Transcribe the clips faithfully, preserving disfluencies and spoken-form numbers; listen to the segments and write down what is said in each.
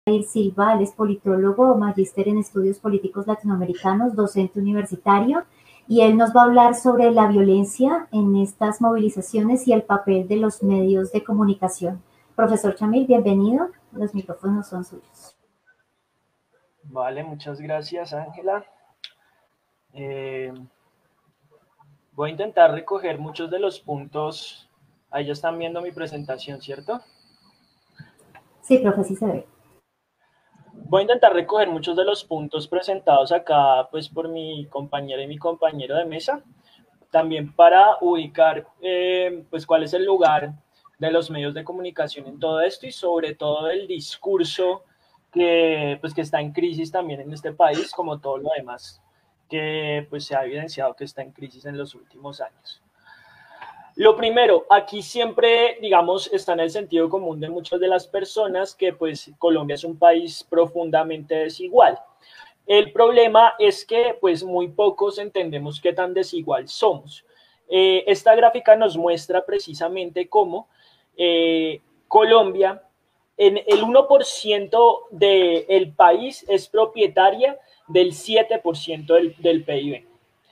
Jair Silva, él es politólogo, magíster en estudios políticos latinoamericanos, docente universitario, y él nos va a hablar sobre la violencia en estas movilizaciones y el papel de los medios de comunicación. Profesor Chamil, bienvenido, los micrófonos son suyos. Vale, muchas gracias, Ángela. Eh, voy a intentar recoger muchos de los puntos. Ahí ya están viendo mi presentación, ¿cierto? Sí, profe, sí se ve. Voy a intentar recoger muchos de los puntos presentados acá, pues, por mi compañera y mi compañero de mesa. También para ubicar, eh, pues, cuál es el lugar de los medios de comunicación en todo esto y sobre todo el discurso que, pues, que está en crisis también en este país, como todo lo demás que, pues, se ha evidenciado que está en crisis en los últimos años. Lo primero, aquí siempre, digamos, está en el sentido común de muchas de las personas que, pues, Colombia es un país profundamente desigual. El problema es que, pues, muy pocos entendemos qué tan desigual somos. Eh, esta gráfica nos muestra precisamente cómo eh, Colombia, en el uno por ciento del país es propietaria del siete por ciento del, del P I B.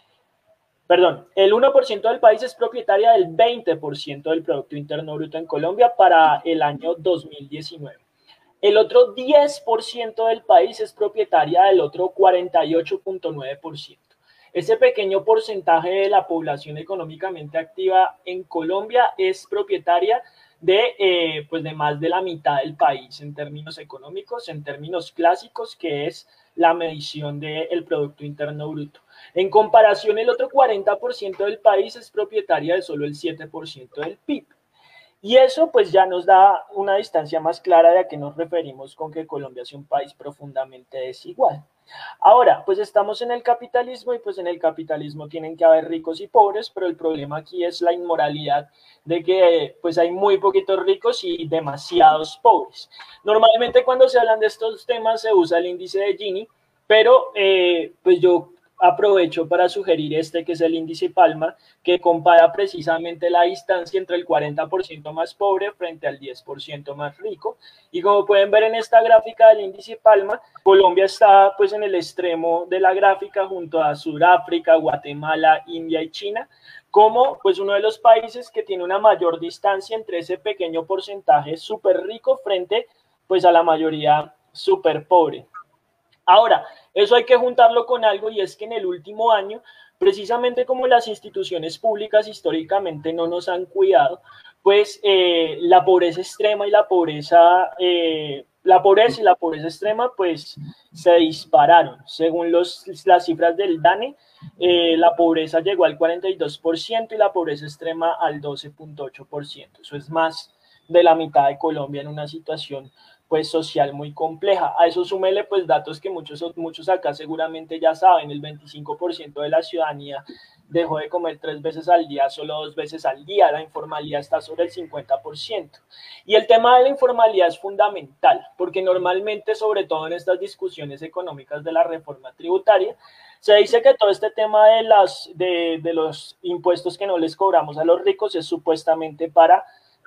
Perdón, el uno por ciento del país es propietaria del veinte por ciento del Producto Interno Bruto en Colombia para el año dos mil diecinueve. El otro diez por ciento del país es propietaria del otro cuarenta y ocho punto nueve por ciento. Ese pequeño porcentaje de la población económicamente activa en Colombia es propietaria de, eh, pues de más de la mitad del país en términos económicos, en términos clásicos, que es la medición del Producto Interno Bruto. En comparación, el otro cuarenta por ciento del país es propietaria de solo el siete por ciento del P I B. Y eso pues ya nos da una distancia más clara de a qué nos referimos con que Colombia es un país profundamente desigual. Ahora, pues estamos en el capitalismo y pues en el capitalismo tienen que haber ricos y pobres, pero el problema aquí es la inmoralidad de que pues hay muy poquitos ricos y demasiados pobres. Normalmente cuando se hablan de estos temas se usa el índice de Gini, pero eh, pues yo aprovecho para sugerir este que es el índice Palma, que compara precisamente la distancia entre el cuarenta por ciento más pobre frente al diez por ciento más rico. Y como pueden ver en esta gráfica del índice Palma, Colombia está pues en el extremo de la gráfica junto a Sudáfrica, Guatemala, India y China, como pues uno de los países que tiene una mayor distancia entre ese pequeño porcentaje súper rico frente pues a la mayoría súper pobre. Ahora, eso hay que juntarlo con algo y es que en el último año, precisamente como las instituciones públicas históricamente no nos han cuidado, pues eh, la pobreza extrema y la pobreza, eh, la pobreza y la pobreza extrema pues se dispararon. Según los, las cifras del DANE, eh, la pobreza llegó al cuarenta y dos por ciento y la pobreza extrema al doce punto ocho por ciento. Eso es más de la mitad de Colombia en una situación pues social muy compleja. A eso súmele pues datos que muchos, muchos acá seguramente ya saben, el veinticinco por ciento de la ciudadanía dejó de comer tres veces al día, solo dos veces al día, la informalidad está sobre el cincuenta por ciento. Y el tema de la informalidad es fundamental, porque normalmente, sobre todo en estas discusiones económicas de la reforma tributaria, se dice que todo este tema de, las, de, de los impuestos que no les cobramos a los ricos es supuestamente para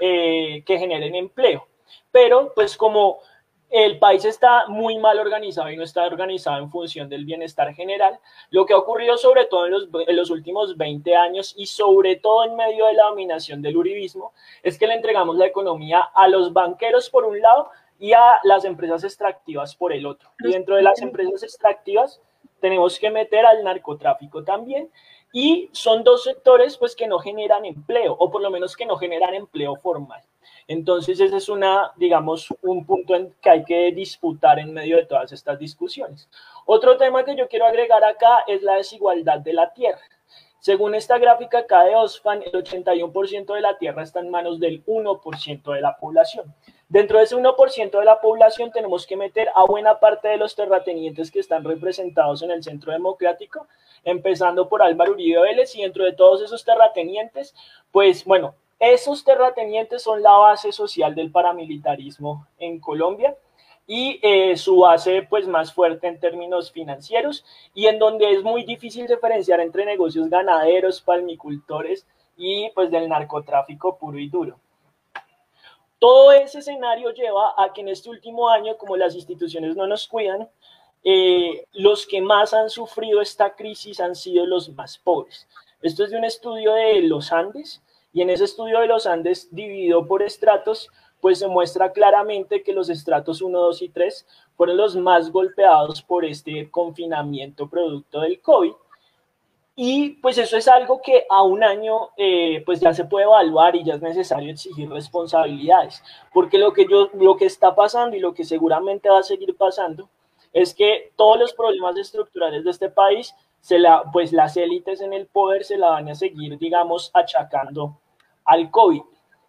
eh, que generen empleo. Pero pues como el país está muy mal organizado y no está organizado en función del bienestar general, lo que ha ocurrido sobre todo en los, en los últimos veinte años y sobre todo en medio de la dominación del uribismo, es que le entregamos la economía a los banqueros por un lado y a las empresas extractivas por el otro. Y dentro de las empresas extractivas tenemos que meter al narcotráfico también, y son dos sectores pues que no generan empleo, o por lo menos que no generan empleo formal. Entonces ese es una, digamos, un punto en que hay que disputar en medio de todas estas discusiones. Otro tema que yo quiero agregar acá es la desigualdad de la tierra. Según esta gráfica acá de Oxfam, el ochenta y uno por ciento de la tierra está en manos del uno por ciento de la población. Dentro de ese uno por ciento de la población tenemos que meter a buena parte de los terratenientes que están representados en el Centro Democrático, empezando por Álvaro Uribe Vélez, y dentro de todos esos terratenientes, pues bueno, esos terratenientes son la base social del paramilitarismo en Colombia y eh, su base pues más fuerte en términos financieros, y en donde es muy difícil diferenciar entre negocios ganaderos, palmicultores y pues del narcotráfico puro y duro. Todo ese escenario lleva a que en este último año, como las instituciones no nos cuidan, eh, los que más han sufrido esta crisis han sido los más pobres. Esto es de un estudio de los Andes, y en ese estudio de los Andes, dividido por estratos, pues se muestra claramente que los estratos uno, dos y tres fueron los más golpeados por este confinamiento producto del COVID. Y pues eso es algo que a un año eh, pues ya se puede evaluar y ya es necesario exigir responsabilidades, porque lo que, yo, lo que está pasando y lo que seguramente va a seguir pasando es que todos los problemas estructurales de este país, se la, pues las élites en el poder se la van a seguir, digamos, achacando al COVID.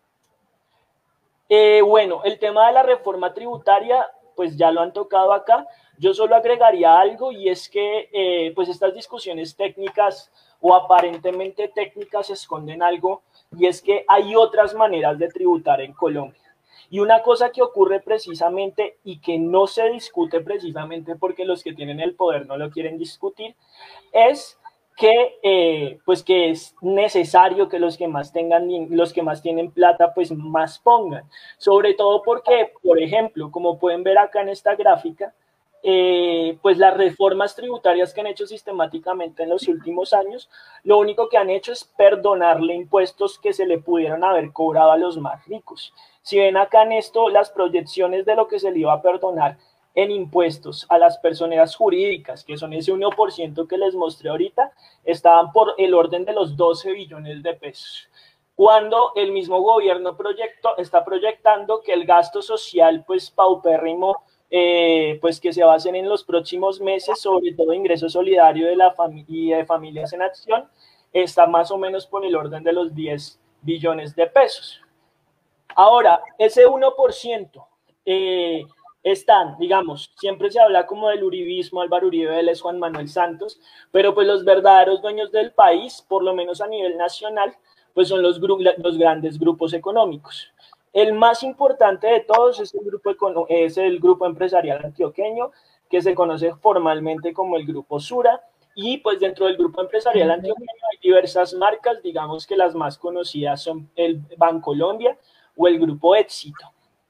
Eh, bueno, el tema de la reforma tributaria, pues ya lo han tocado acá. Yo solo agregaría algo, y es que eh, pues estas discusiones técnicas o aparentemente técnicas esconden algo, y es que hay otras maneras de tributar en Colombia. Y una cosa que ocurre precisamente y que no se discute precisamente porque los que tienen el poder no lo quieren discutir, es que eh, pues que es necesario que los que más tengan, los que más tienen plata, pues más pongan. Sobre todo porque, por ejemplo, como pueden ver acá en esta gráfica, eh, pues las reformas tributarias que han hecho sistemáticamente en los últimos años, lo único que han hecho es perdonarle impuestos que se le pudieron haber cobrado a los más ricos. Si ven acá en esto, las proyecciones de lo que se le iba a perdonar en impuestos a las personas jurídicas, que son ese uno por ciento que les mostré ahorita, estaban por el orden de los doce billones de pesos. Cuando el mismo gobierno proyecto, está proyectando que el gasto social, pues paupérrimo, eh, pues que se va a hacer en los próximos meses, sobre todo ingreso solidario de la familia y de Familias en Acción, está más o menos por el orden de los diez billones de pesos. Ahora, ese uno por ciento eh, están, digamos, siempre se habla como del uribismo, Álvaro Uribe Vélez, Juan Manuel Santos, pero pues los verdaderos dueños del país, por lo menos a nivel nacional, pues son los, los grandes grupos económicos. El más importante de todos es el, grupo, es el grupo empresarial antioqueño, que se conoce formalmente como el Grupo Sura, y pues dentro del grupo empresarial antioqueño hay diversas marcas, digamos que las más conocidas son el Bancolombia o el Grupo Éxito.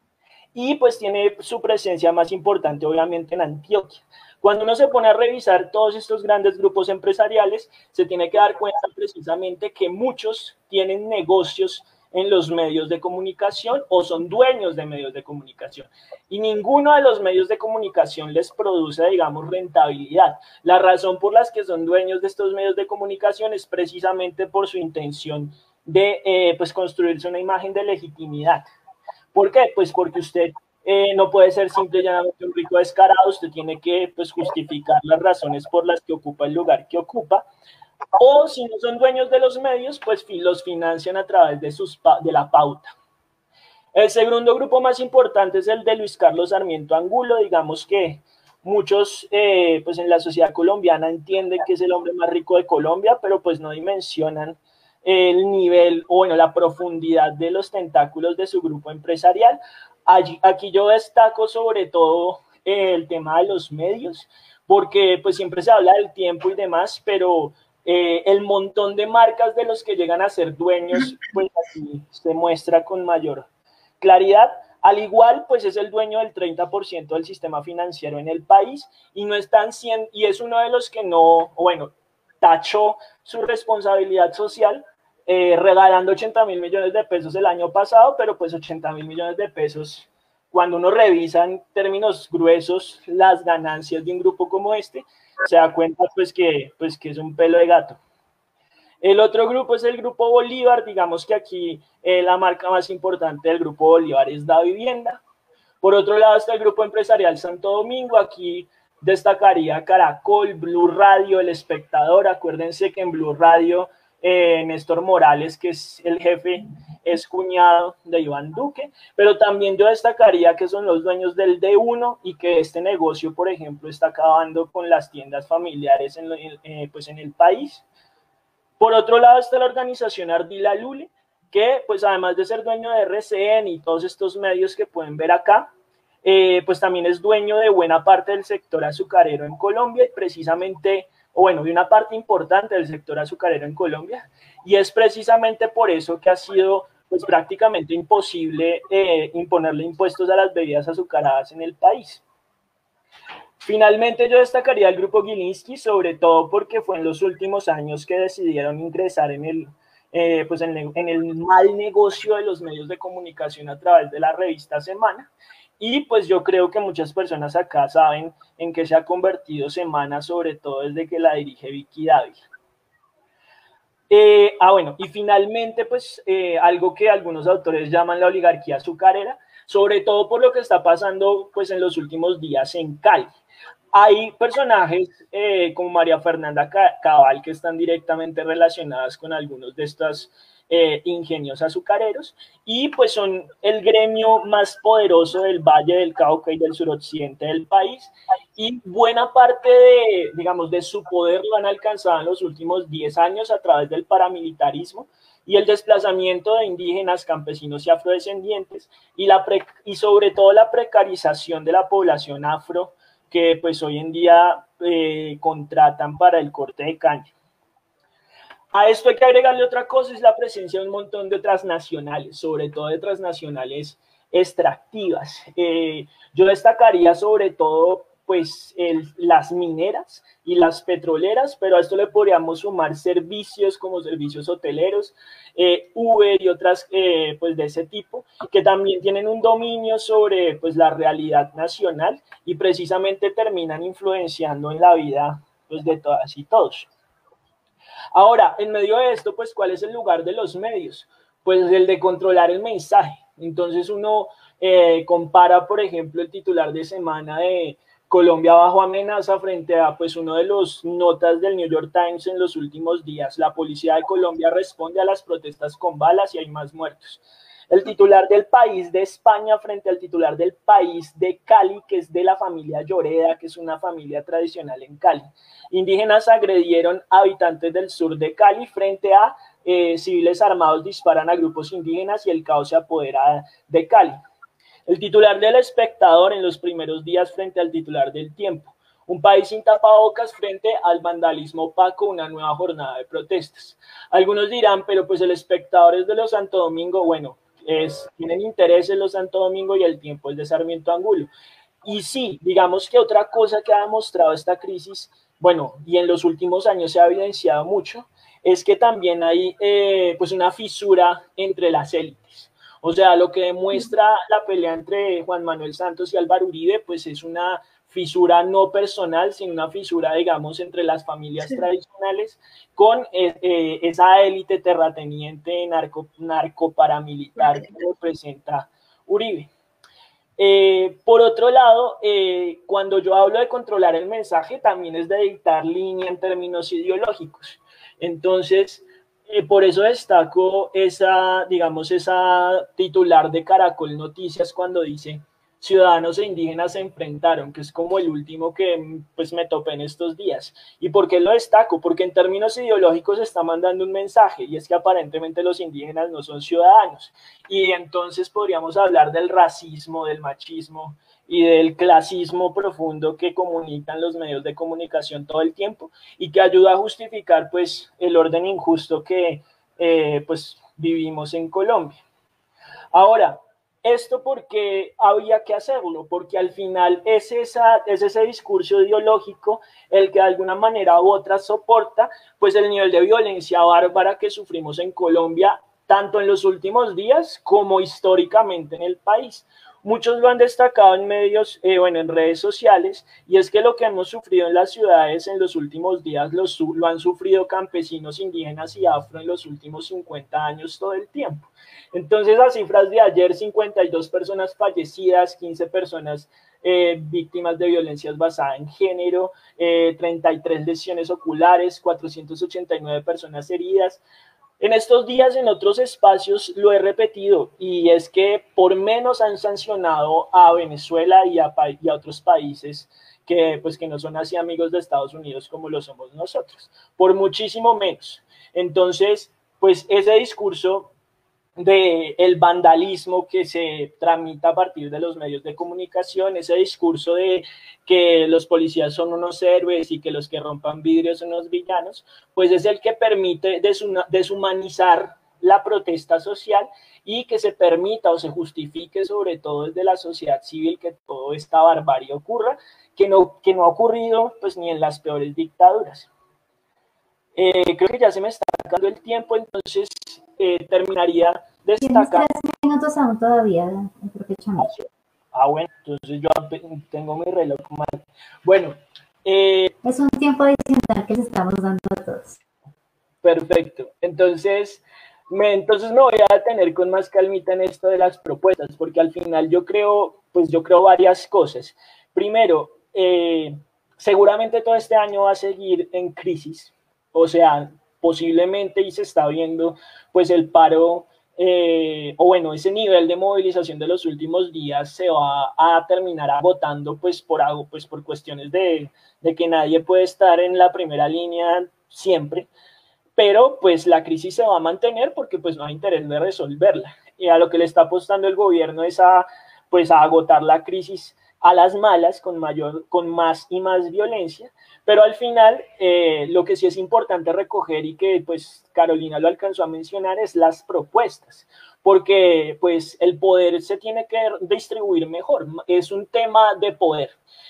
Y pues tiene su presencia más importante obviamente en Antioquia. Cuando uno se pone a revisar todos estos grandes grupos empresariales, se tiene que dar cuenta precisamente que muchos tienen negocios en los medios de comunicación o son dueños de medios de comunicación. Y ninguno de los medios de comunicación les produce, digamos, rentabilidad. La razón por la que son dueños de estos medios de comunicación es precisamente por su intención de eh, pues construirse una imagen de legitimidad. ¿Por qué? Pues porque usted eh, no puede ser simple y llanamente un rico descarado, usted tiene que pues, justificar las razones por las que ocupa el lugar que ocupa, o si no son dueños de los medios, pues los financian a través de, sus, de la pauta. El segundo grupo más importante es el de Luis Carlos Sarmiento Angulo, digamos que muchos eh, pues en la sociedad colombiana entienden que es el hombre más rico de Colombia, pero pues no dimensionan el nivel o bueno, la profundidad de los tentáculos de su grupo empresarial. Allí, aquí yo destaco sobre todo eh, el tema de los medios, porque pues siempre se habla del tiempo y demás, pero eh, el montón de marcas de los que llegan a ser dueños, pues aquí se muestra con mayor claridad. Al igual, pues es el dueño del treinta por ciento del sistema financiero en el país y no están cien, y es uno de los que no, bueno, tachó su responsabilidad social eh, regalando ochenta mil millones de pesos el año pasado, pero pues ochenta mil millones de pesos, cuando uno revisa en términos gruesos las ganancias de un grupo como este, se da cuenta pues que, pues que es un pelo de gato. El otro grupo es el Grupo Bolívar, digamos que aquí eh, la marca más importante del Grupo Bolívar es Da Vivienda. Por otro lado está el Grupo Empresarial Santo Domingo, aquí destacaría Caracol, Blue Radio, El Espectador. Acuérdense que en Blue Radio eh, Néstor Morales, que es el jefe, es cuñado de Iván Duque, pero también yo destacaría que son los dueños del D uno y que este negocio, por ejemplo, está acabando con las tiendas familiares en, eh, pues en el país. Por otro lado está la organización Ardila Lule, que pues además de ser dueño de R C N y todos estos medios que pueden ver acá, eh, pues también es dueño de buena parte del sector azucarero en Colombia y precisamente, o bueno, de una parte importante del sector azucarero en Colombia, y es precisamente por eso que ha sido pues prácticamente imposible eh, imponerle impuestos a las bebidas azucaradas en el país. Finalmente yo destacaría al grupo Gilinski, sobre todo porque fue en los últimos años que decidieron ingresar en el, eh, pues en, el, en el mal negocio de los medios de comunicación a través de la revista Semana. Y pues yo creo que muchas personas acá saben en qué se ha convertido Semana, sobre todo desde que la dirige Vicky Dávila. Eh, ah, bueno, y finalmente, pues eh, algo que algunos autores llaman la oligarquía azucarera, sobre todo por lo que está pasando pues en los últimos días en Cali. Hay personajes eh, como María Fernanda Cabal que están directamente relacionadas con algunos de estos eh, ingenios azucareros y pues son el gremio más poderoso del Valle del Cauca y del suroccidente del país y buena parte de, digamos, de su poder lo han alcanzado en los últimos diez años a través del paramilitarismo y el desplazamiento de indígenas, campesinos y afrodescendientes y, la pre y sobre todo la precarización de la población afro que pues hoy en día eh, contratan para el corte de caña. A esto hay que agregarle otra cosa, es la presencia de un montón de transnacionales, sobre todo de transnacionales extractivas. Eh, yo destacaría sobre todo pues el, las mineras y las petroleras, pero a esto le podríamos sumar servicios como servicios hoteleros, eh, Uber y otras eh, pues de ese tipo, que también tienen un dominio sobre pues la realidad nacional y precisamente terminan influenciando en la vida pues de todas y todos. Ahora, en medio de esto, pues, ¿cuál es el lugar de los medios? Pues el de controlar el mensaje. Entonces uno eh, compara, por ejemplo, el titular de semana de Colombia bajo amenaza frente a pues uno de los notas del New York Times en los últimos días. La policía de Colombia responde a las protestas con balas y hay más muertos. El titular del País de España frente al titular del País de Cali, que es de la familia Lloreda, que es una familia tradicional en Cali. Indígenas agredieron a habitantes del sur de Cali frente a eh, civiles armados disparan a grupos indígenas y el caos se apodera de Cali. El titular del Espectador en los primeros días frente al titular del Tiempo. Un país sin tapabocas frente al vandalismo opaco, una nueva jornada de protestas. Algunos dirán, pero pues el Espectador es de los Santo Domingo, bueno, es, tienen interés en los Santo Domingo y el Tiempo es de Sarmiento Angulo. Y sí, digamos que otra cosa que ha demostrado esta crisis, bueno, y en los últimos años se ha evidenciado mucho, es que también hay eh, pues una fisura entre las élites. O sea, lo que demuestra la pelea entre Juan Manuel Santos y Álvaro Uribe, pues es una fisura no personal, sino una fisura, digamos, entre las familias sí. tradicionales con eh, eh, esa élite terrateniente narco, narcoparamilitar que representa Uribe. Eh, por otro lado, eh, cuando yo hablo de controlar el mensaje, también es de dictar línea en términos ideológicos. Entonces, eh, por eso destaco esa, digamos, esa titular de Caracol Noticias cuando dice ciudadanos e indígenas se enfrentaron, que es como el último que pues me topé en estos días. ¿Y por qué lo destaco? Porque en términos ideológicos está mandando un mensaje, y es que aparentemente los indígenas no son ciudadanos. Y entonces podríamos hablar del racismo, del machismo y del clasismo profundo que comunican los medios de comunicación todo el tiempo y que ayuda a justificar pues el orden injusto que eh, pues vivimos en Colombia. Ahora, ¿esto por qué había que hacerlo? Porque al final es, esa, es ese discurso ideológico el que de alguna manera u otra soporta pues el nivel de violencia bárbara que sufrimos en Colombia, tanto en los últimos días como históricamente en el país. Muchos lo han destacado en medios, eh, bueno, en redes sociales, y es que lo que hemos sufrido en las ciudades en los últimos días lo, lo han sufrido campesinos, indígenas y afro en los últimos cincuenta años todo el tiempo. Entonces, las cifras de ayer, cincuenta y dos personas fallecidas, quince personas eh, víctimas de violencias basadas en género, eh, treinta y tres lesiones oculares, cuatrocientas ochenta y nueve personas heridas. En estos días, en otros espacios, lo he repetido, y es que por menos han sancionado a Venezuela y a, y a otros países que, pues, que no son así amigos de Estados Unidos como lo somos nosotros, por muchísimo menos. Entonces, pues ese discurso del vandalismo que se tramita a partir de los medios de comunicación, ese discurso de que los policías son unos héroes y que los que rompan vidrios son unos villanos, pues es el que permite deshumanizar la protesta social y que se permita o se justifique sobre todo desde la sociedad civil que toda esta barbarie ocurra, que no, que no ha ocurrido pues ni en las peores dictaduras. Eh, creo que ya se me está acabando el tiempo, entonces eh, terminaría destacando... Tienes tres minutos aún todavía, profe Chamil. Ah, bueno, entonces yo tengo mi reloj mal. Bueno. Eh, es un tiempo adicional que les estamos dando a todos. Perfecto. Entonces me, entonces me voy a detener con más calmita en esto de las propuestas, porque al final yo creo, pues yo creo varias cosas. Primero, eh, seguramente todo este año va a seguir en crisis, o sea, posiblemente y se está viendo pues el paro, eh, o bueno, ese nivel de movilización de los últimos días se va a terminar agotando pues por algo, pues por cuestiones de, de que nadie puede estar en la primera línea siempre, pero pues la crisis se va a mantener porque pues no hay interés de resolverla. Y a lo que le está apostando el gobierno es a, pues, a agotar la crisis a las malas, con, mayor, con más y más violencia, pero al final eh, lo que sí es importante recoger y que pues Carolina lo alcanzó a mencionar es las propuestas, porque pues el poder se tiene que distribuir mejor, es un tema de poder.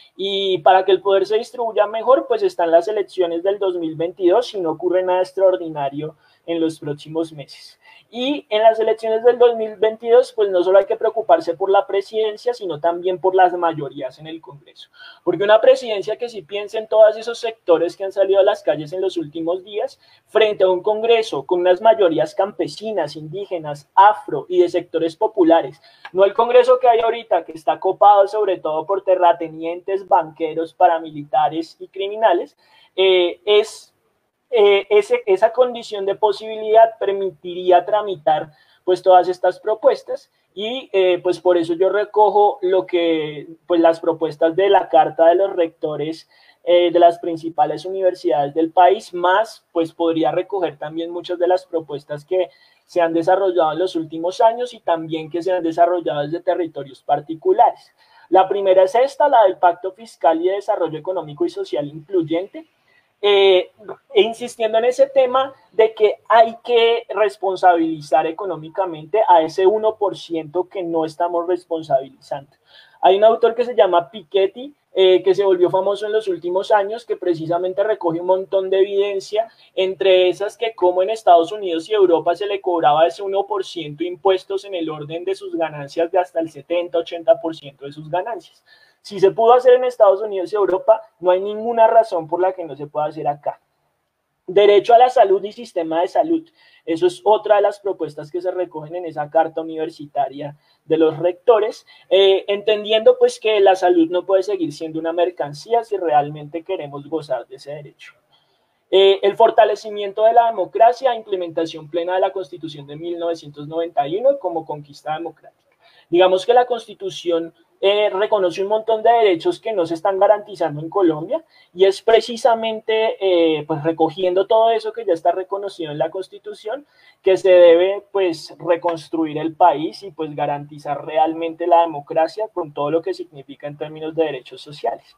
Y para que el poder se distribuya mejor, pues están las elecciones del dos mil veintidós si no ocurre nada extraordinario en los próximos meses. Y en las elecciones del dos mil veintidós, pues no solo hay que preocuparse por la presidencia, sino también por las mayorías en el Congreso. Porque una presidencia que sí piense en todos esos sectores que han salido a las calles en los últimos días, frente a un Congreso con unas mayorías campesinas, indígenas, afro y de sectores populares, no el Congreso que hay ahorita, que está copado sobre todo por terratenientes, banqueros, paramilitares y criminales, eh, es... Eh, ese, esa condición de posibilidad permitiría tramitar pues todas estas propuestas y eh, pues por eso yo recojo lo que pues las propuestas de la Carta de los Rectores eh, de las principales universidades del país, más pues podría recoger también muchas de las propuestas que se han desarrollado en los últimos años y también que se han desarrollado desde territorios particulares. La primera es esta, la del Pacto Fiscal y de Desarrollo Económico y Social Incluyente, Eh, insistiendo en ese tema de que hay que responsabilizar económicamente a ese uno por ciento que no estamos responsabilizando. Hay un autor que se llama Piketty, eh, que se volvió famoso en los últimos años, que precisamente recoge un montón de evidencia, entre esas que como en Estados Unidos y Europa se le cobraba ese uno por ciento impuestos en el orden de sus ganancias de hasta el setenta, ochenta por ciento de sus ganancias. Si se pudo hacer en Estados Unidos y Europa, no hay ninguna razón por la que no se pueda hacer acá. Derecho a la salud y sistema de salud. Eso es otra de las propuestas que se recogen en esa carta universitaria de los rectores, eh, entendiendo pues que la salud no puede seguir siendo una mercancía si realmente queremos gozar de ese derecho. Eh, el fortalecimiento de la democracia, implementación plena de la Constitución de mil novecientos noventa y uno como conquista democrática. Digamos que la Constitución Eh, reconoce un montón de derechos que no se están garantizando en Colombia y es precisamente eh, pues recogiendo todo eso que ya está reconocido en la Constitución que se debe pues reconstruir el país y pues garantizar realmente la democracia con todo lo que significa en términos de derechos sociales.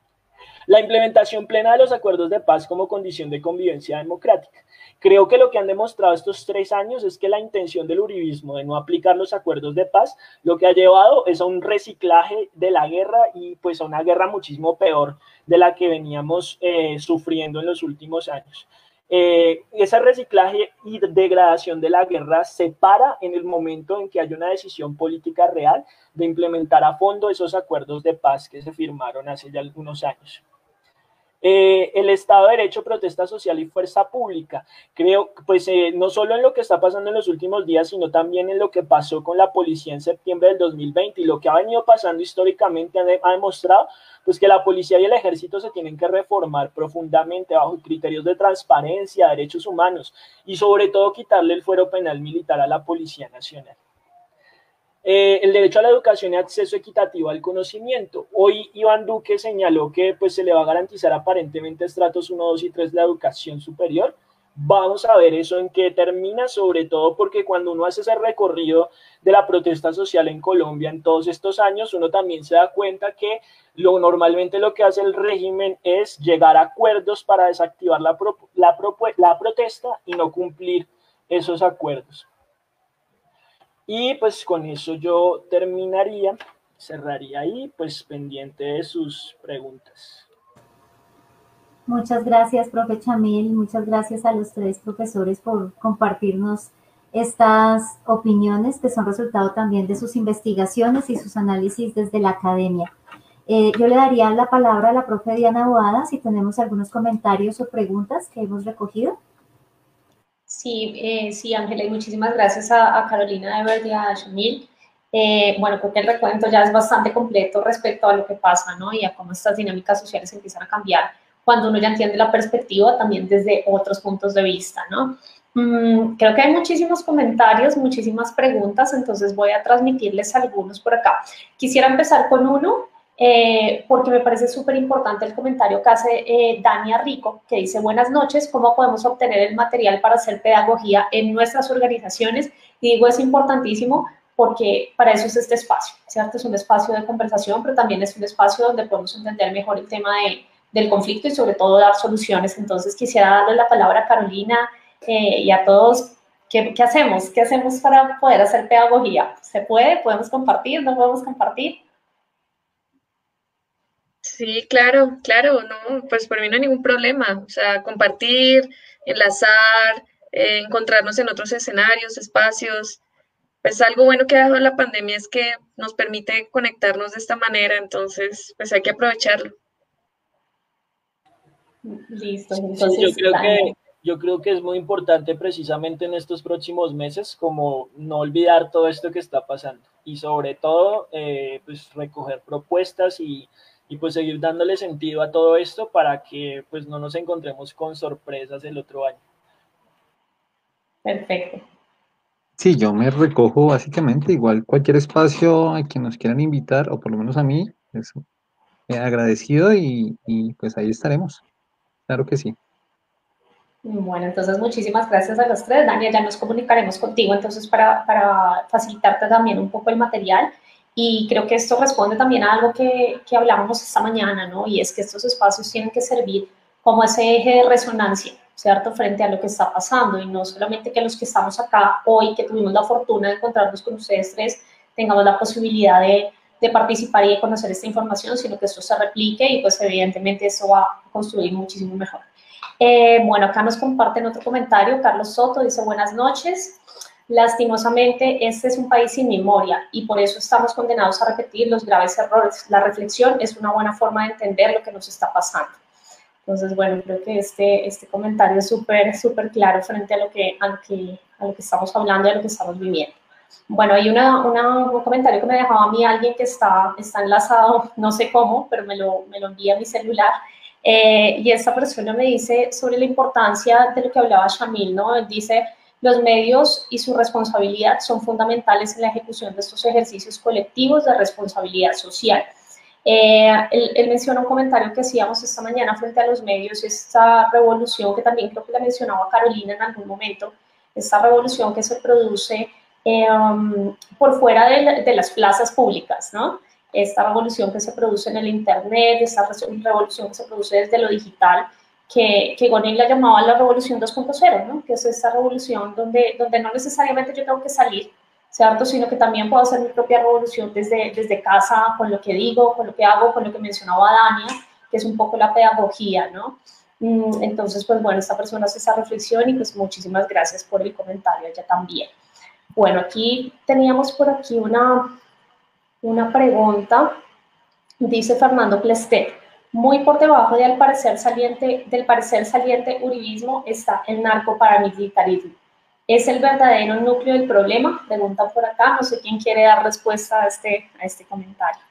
La implementación plena de los acuerdos de paz como condición de convivencia democrática. Creo que lo que han demostrado estos tres años es que la intención del uribismo de no aplicar los acuerdos de paz lo que ha llevado es a un reciclaje de la guerra y pues a una guerra muchísimo peor de la que veníamos eh, sufriendo en los últimos años. Eh, ese reciclaje y degradación de la guerra se para en el momento en que hay una decisión política real de implementar a fondo esos acuerdos de paz que se firmaron hace ya algunos años. Eh, el Estado de Derecho, protesta social y fuerza pública. Creo, pues, eh, no solo en lo que está pasando en los últimos días, sino también en lo que pasó con la policía en septiembre del dos mil veinte y lo que ha venido pasando históricamente ha, de, ha demostrado pues, que la policía y el ejército se tienen que reformar profundamente bajo criterios de transparencia, derechos humanos y sobre todo quitarle el fuero penal militar a la Policía Nacional. Eh, el derecho a la educación y acceso equitativo al conocimiento. Hoy Iván Duque señaló que pues, se le va a garantizar aparentemente estratos uno, dos y tres de la educación superior. Vamos a ver eso en qué termina, sobre todo porque cuando uno hace ese recorrido de la protesta social en Colombia en todos estos años, uno también se da cuenta que lo, normalmente lo que hace el régimen es llegar a acuerdos para desactivar la, pro, la, pro, la protesta y no cumplir esos acuerdos. Y pues con eso yo terminaría, cerraría ahí, pues pendiente de sus preguntas. Muchas gracias, profe Chamil. Muchas gracias a los tres profesores por compartirnos estas opiniones que son resultado también de sus investigaciones y sus análisis desde la academia. Eh, yo le daría la palabra a la profe Diana Boada si tenemos algunos comentarios o preguntas que hemos recogido. Sí, eh, sí, Ángela, y muchísimas gracias a, a Carolina de Verde y a Shamil. Eh, bueno, creo que el recuento ya es bastante completo respecto a lo que pasa, ¿no? Y a cómo estas dinámicas sociales empiezan a cambiar cuando uno ya entiende la perspectiva también desde otros puntos de vista, ¿no? Mm, creo que hay muchísimos comentarios, muchísimas preguntas, entonces voy a transmitirles algunos por acá. Quisiera empezar con uno, eh, porque me parece súper importante el comentario que hace eh, Dania Rico, que dice, buenas noches, ¿cómo podemos obtener el material para hacer pedagogía en nuestras organizaciones? Y digo, es importantísimo porque para eso es este espacio, ¿cierto? Es un espacio de conversación, pero también es un espacio donde podemos entender mejor el tema de, del conflicto y sobre todo dar soluciones. Entonces quisiera darle la palabra a Carolina eh, y a todos. ¿Qué, ¿Qué hacemos? ¿Qué hacemos para poder hacer pedagogía? ¿Se puede? ¿Podemos compartir? ¿No podemos compartir? Sí, claro, claro, no, pues por mí no hay ningún problema. O sea, compartir, enlazar, eh, encontrarnos en otros escenarios, espacios. Pues algo bueno que ha dejado la pandemia es que nos permite conectarnos de esta manera, entonces pues hay que aprovecharlo. Listo, Sí, yo entonces, creo que Daniel. yo creo que es muy importante precisamente en estos próximos meses como no olvidar todo esto que está pasando y sobre todo eh, pues recoger propuestas y, y pues seguir dándole sentido a todo esto para que pues no nos encontremos con sorpresas el otro año. Perfecto. Sí, yo me recojo básicamente, igual cualquier espacio a quien nos quieran invitar, o por lo menos a mí, es eh, agradecido y, y pues ahí estaremos. Claro que sí. Bueno, entonces muchísimas gracias a los tres. Daniel, ya nos comunicaremos contigo entonces para, para facilitarte también un poco el material. Y creo que esto responde también a algo que, que hablábamos esta mañana, ¿no? Y es que estos espacios tienen que servir como ese eje de resonancia, ¿cierto? Frente a lo que está pasando. Y no solamente que los que estamos acá hoy, que tuvimos la fortuna de encontrarnos con ustedes tres, tengamos la posibilidad de, de participar y de conocer esta información, sino que esto se replique y pues evidentemente eso va a construir muchísimo mejor. Eh, bueno, acá nos comparten otro comentario. Carlos Soto dice, buenas noches. Lastimosamente, este es un país sin memoria y por eso estamos condenados a repetir los graves errores. La reflexión es una buena forma de entender lo que nos está pasando. Entonces, bueno, creo que este, este comentario es súper, súper claro frente a lo, que, a, lo que, a lo que estamos hablando y a lo que estamos viviendo. Bueno, hay una, una, un comentario que me dejaba a mí alguien que está, está enlazado, no sé cómo, pero me lo, me lo envía a mi celular. Eh, y esta persona me dice sobre la importancia de lo que hablaba Shamil, ¿no? Él dice, los medios y su responsabilidad son fundamentales en la ejecución de estos ejercicios colectivos de responsabilidad social. Eh, él, él menciona un comentario que hacíamos esta mañana frente a los medios, esta revolución que también creo que la mencionaba Carolina en algún momento, esta revolución que se produce eh, um, por fuera de, de las plazas públicas, ¿no? Esta revolución que se produce en el Internet, esta revolución que se produce desde lo digital, que, que Gonin la llamaba la revolución dos punto cero, ¿no? Que es esta revolución donde, donde no necesariamente yo tengo que salir, ¿cierto? Sino que también puedo hacer mi propia revolución desde, desde casa, con lo que digo, con lo que hago, con lo que mencionaba Dania, que es un poco la pedagogía, ¿no? Entonces, pues bueno, esta persona hace esa reflexión y pues muchísimas gracias por el comentario, ella también. Bueno, aquí teníamos por aquí una... Una pregunta, dice Fernando Plestet, muy por debajo del parecer saliente, del parecer saliente uribismo está el narcoparamilitarismo. ¿Es el verdadero núcleo del problema? Pregunta por acá, no sé quién quiere dar respuesta a este, a este comentario.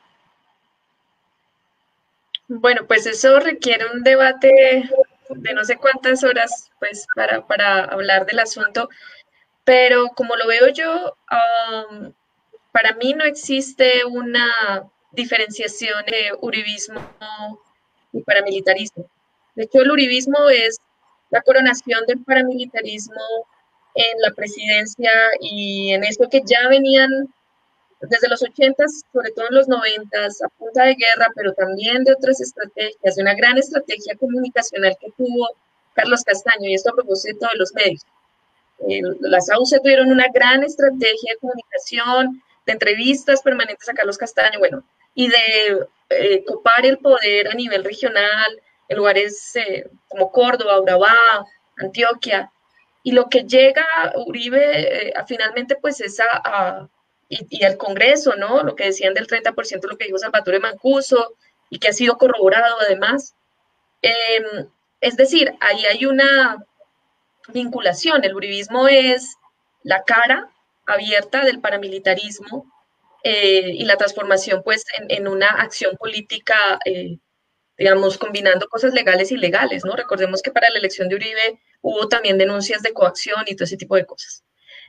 Bueno, pues eso requiere un debate de no sé cuántas horas pues para, para hablar del asunto, pero como lo veo yo, um, para mí no existe una diferenciación de uribismo y paramilitarismo. De hecho, el uribismo es la coronación del paramilitarismo en la presidencia y en eso que ya venían desde los ochentas, sobre todo en los noventas, a punta de guerra, pero también de otras estrategias, de una gran estrategia comunicacional que tuvo Carlos Castaño, y esto a propósito de los medios. Eh, las A U C tuvieron una gran estrategia de comunicación, de entrevistas permanentes a Carlos Castaño, bueno, y de eh, copar el poder a nivel regional, en lugares eh, como Córdoba, Urabá, Antioquia, y lo que llega Uribe eh, a, finalmente pues es a, a y, y al Congreso, ¿no? Lo que decían del treinta por ciento, lo que dijo Salvatore Mancuso, y que ha sido corroborado además. Eh, es decir, ahí hay una vinculación. El uribismo es la cara abierta del paramilitarismo eh, y la transformación pues en, en una acción política, eh, digamos, combinando cosas legales y ilegales, ¿no? Recordemos que para la elección de Uribe hubo también denuncias de coacción y todo ese tipo de cosas.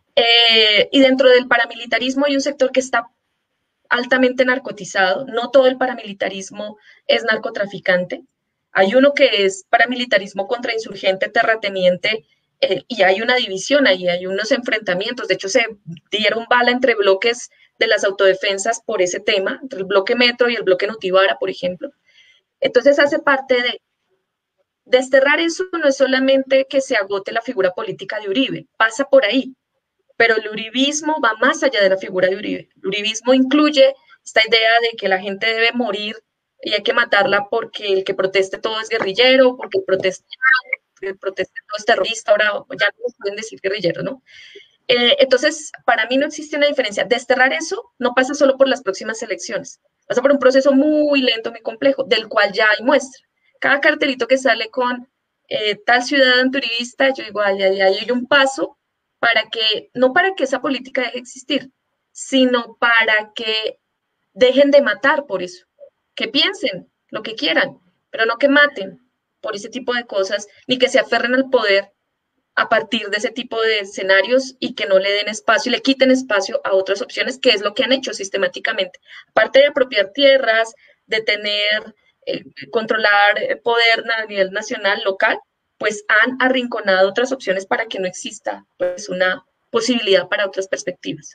Eh, y dentro del paramilitarismo hay un sector que está altamente narcotizado. No todo el paramilitarismo es narcotraficante. Hay uno que es paramilitarismo contrainsurgente, terrateniente, eh, y hay una división ahí, hay unos enfrentamientos. De hecho, se dieron bala entre bloques de las autodefensas por ese tema, entre el bloque Metro y el bloque Notibara, por ejemplo. Entonces, hace parte de desterrar eso. No es solamente que se agote la figura política de Uribe, pasa por ahí, pero el uribismo va más allá de la figura de Uribe. El uribismo incluye esta idea de que la gente debe morir y hay que matarla porque el que proteste todo es guerrillero, porque el proteste, el proteste todo es terrorista, ahora ya no pueden decir guerrillero, ¿no? Eh, entonces, para mí no existe una diferencia. Desterrar eso no pasa solo por las próximas elecciones, pasa por un proceso muy lento, muy complejo, del cual ya hay muestra. Cada cartelito que sale con eh, tal ciudad antiuribista, yo digo, ahí hay, hay un paso para que, no para que esa política deje de existir, sino para que dejen de matar por eso, que piensen lo que quieran, pero no que maten por ese tipo de cosas, ni que se aferren al poder a partir de ese tipo de escenarios y que no le den espacio y le quiten espacio a otras opciones, que es lo que han hecho sistemáticamente. Aparte de apropiar tierras, de tener, eh, controlar poder a nivel nacional, local, pues han arrinconado otras opciones para que no exista pues, una posibilidad para otras perspectivas.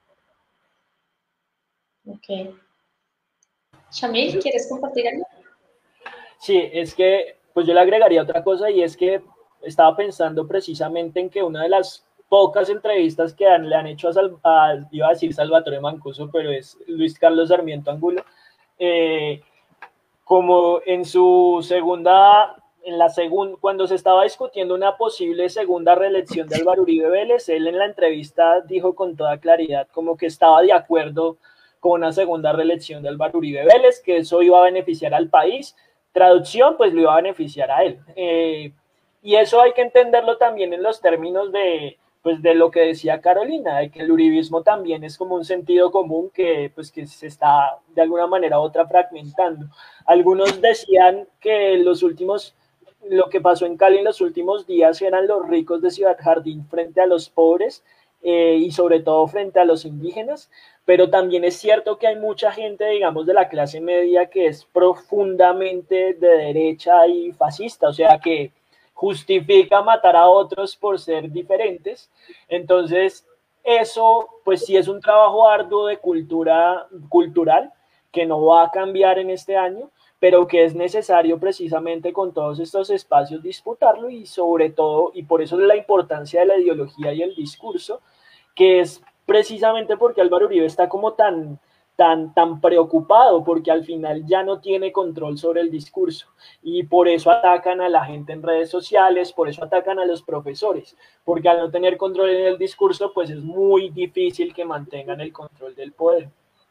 Ok. Shamil, ¿quieres compartir algo? Sí, es que pues yo le agregaría otra cosa, y es que estaba pensando precisamente en que una de las pocas entrevistas que han, le han hecho a, Sal, a, iba a decir Salvatore Mancuso, pero es Luis Carlos Sarmiento Angulo, eh, como en su segunda, en la segunda, cuando se estaba discutiendo una posible segunda reelección de Álvaro Uribe Vélez, él en la entrevista dijo con toda claridad como que estaba de acuerdo con una segunda reelección de Álvaro Uribe Vélez, que eso iba a beneficiar al país. Traducción, pues lo iba a beneficiar a él. Eh, y eso hay que entenderlo también en los términos de, pues, de lo que decía Carolina, de que el uribismo también es como un sentido común que, pues, que se está de alguna manera u otra fragmentando. Algunos decían que los últimos, lo que pasó en Cali en los últimos días eran los ricos de Ciudad Jardín frente a los pobres, eh, y sobre todo frente a los indígenas, pero también es cierto que hay mucha gente, digamos, de la clase media que es profundamente de derecha y fascista, o sea, que justifica matar a otros por ser diferentes. Entonces, eso, pues sí es un trabajo arduo de cultura cultural que no va a cambiar en este año, pero que es necesario precisamente con todos estos espacios disputarlo, y sobre todo, y por eso es la importancia de la ideología y el discurso, que es precisamente porque Álvaro Uribe está como tan, tan, tan preocupado, porque al final ya no tiene control sobre el discurso, y por eso atacan a la gente en redes sociales, por eso atacan a los profesores, porque al no tener control en el discurso, pues es muy difícil que mantengan el control del poder.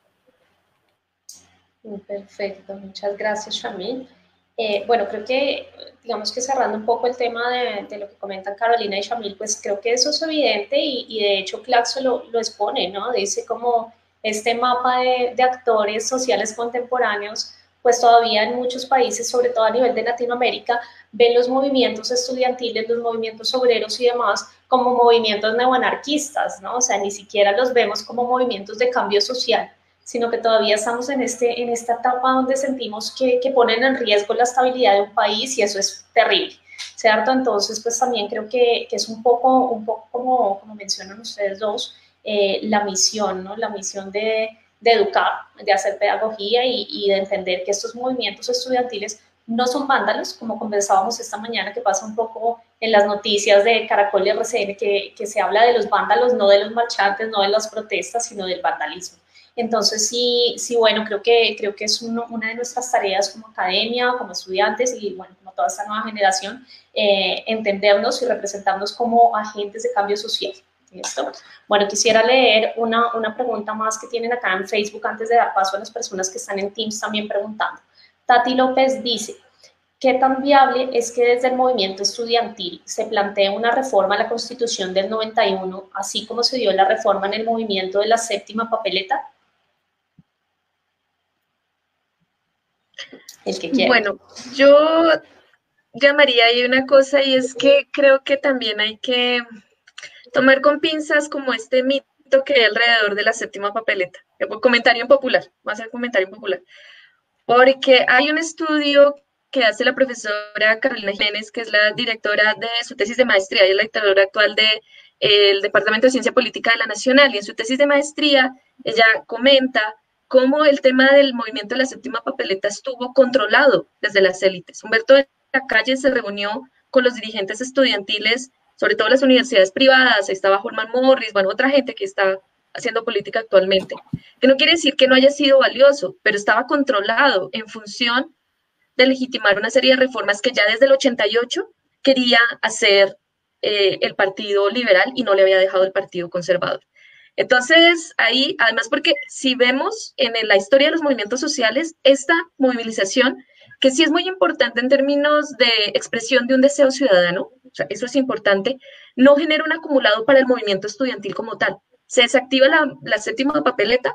Perfecto, muchas gracias, Shamil. Eh, bueno, creo que, digamos que cerrando un poco el tema de, de lo que comentan Carolina y Shamil, pues creo que eso es evidente, y, y de hecho Claxo lo, lo expone, ¿no? Dice como este mapa de, de actores sociales contemporáneos, pues todavía en muchos países, sobre todo a nivel de Latinoamérica, ven los movimientos estudiantiles, los movimientos obreros y demás como movimientos neoanarquistas, ¿no? O sea, ni siquiera los vemos como movimientos de cambio social, sino que todavía estamos en, este, en esta etapa donde sentimos que, que ponen en riesgo la estabilidad de un país, y eso es terrible, ¿cierto? Entonces, pues también creo que, que es un poco, un poco como, como mencionan ustedes dos, eh, la misión, ¿no? La misión de, de educar, de hacer pedagogía y, y de entender que estos movimientos estudiantiles no son vándalos, como conversábamos esta mañana, que pasa un poco en las noticias de Caracol y R C N, que, que se habla de los vándalos, no de los marchantes, no de las protestas, sino del vandalismo. Entonces, sí, sí bueno, creo que, creo que es uno, una de nuestras tareas como academia, como estudiantes y, bueno, como toda esta nueva generación, eh, entendernos y representarnos como agentes de cambio social. ¿Listo? Bueno, quisiera leer una, una pregunta más que tienen acá en Facebook antes de dar paso a las personas que están en Teams también preguntando. Tati López dice, ¿qué tan viable es que desde el movimiento estudiantil se plantee una reforma a la Constitución del noventa y uno, así como se dio la reforma en el movimiento de la séptima papeleta? El que quiera. Bueno, yo llamaría ahí una cosa y es que creo que también hay que tomar con pinzas como este mito que hay alrededor de la séptima papeleta. Comentario impopular, va a ser comentario impopular. Porque hay un estudio que hace la profesora Carolina Jiménez, que es la directora de su tesis de maestría y es la directora actual del de, Departamento de Ciencia Política de la Nacional. Y en su tesis de maestría, ella comenta cómo el tema del movimiento de la séptima papeleta estuvo controlado desde las élites. Humberto de la Calle se reunió con los dirigentes estudiantiles, sobre todo las universidades privadas, ahí estaba Holman Morris, bueno, otra gente que está haciendo política actualmente, que no quiere decir que no haya sido valioso, pero estaba controlado en función de legitimar una serie de reformas que ya desde el ochenta y ocho quería hacer eh, el Partido Liberal y no le había dejado el Partido Conservador. Entonces, ahí, además, porque si vemos en la historia de los movimientos sociales, esta movilización, que sí es muy importante en términos de expresión de un deseo ciudadano, o sea, eso es importante, no genera un acumulado para el movimiento estudiantil como tal. Se desactiva la, la séptima papeleta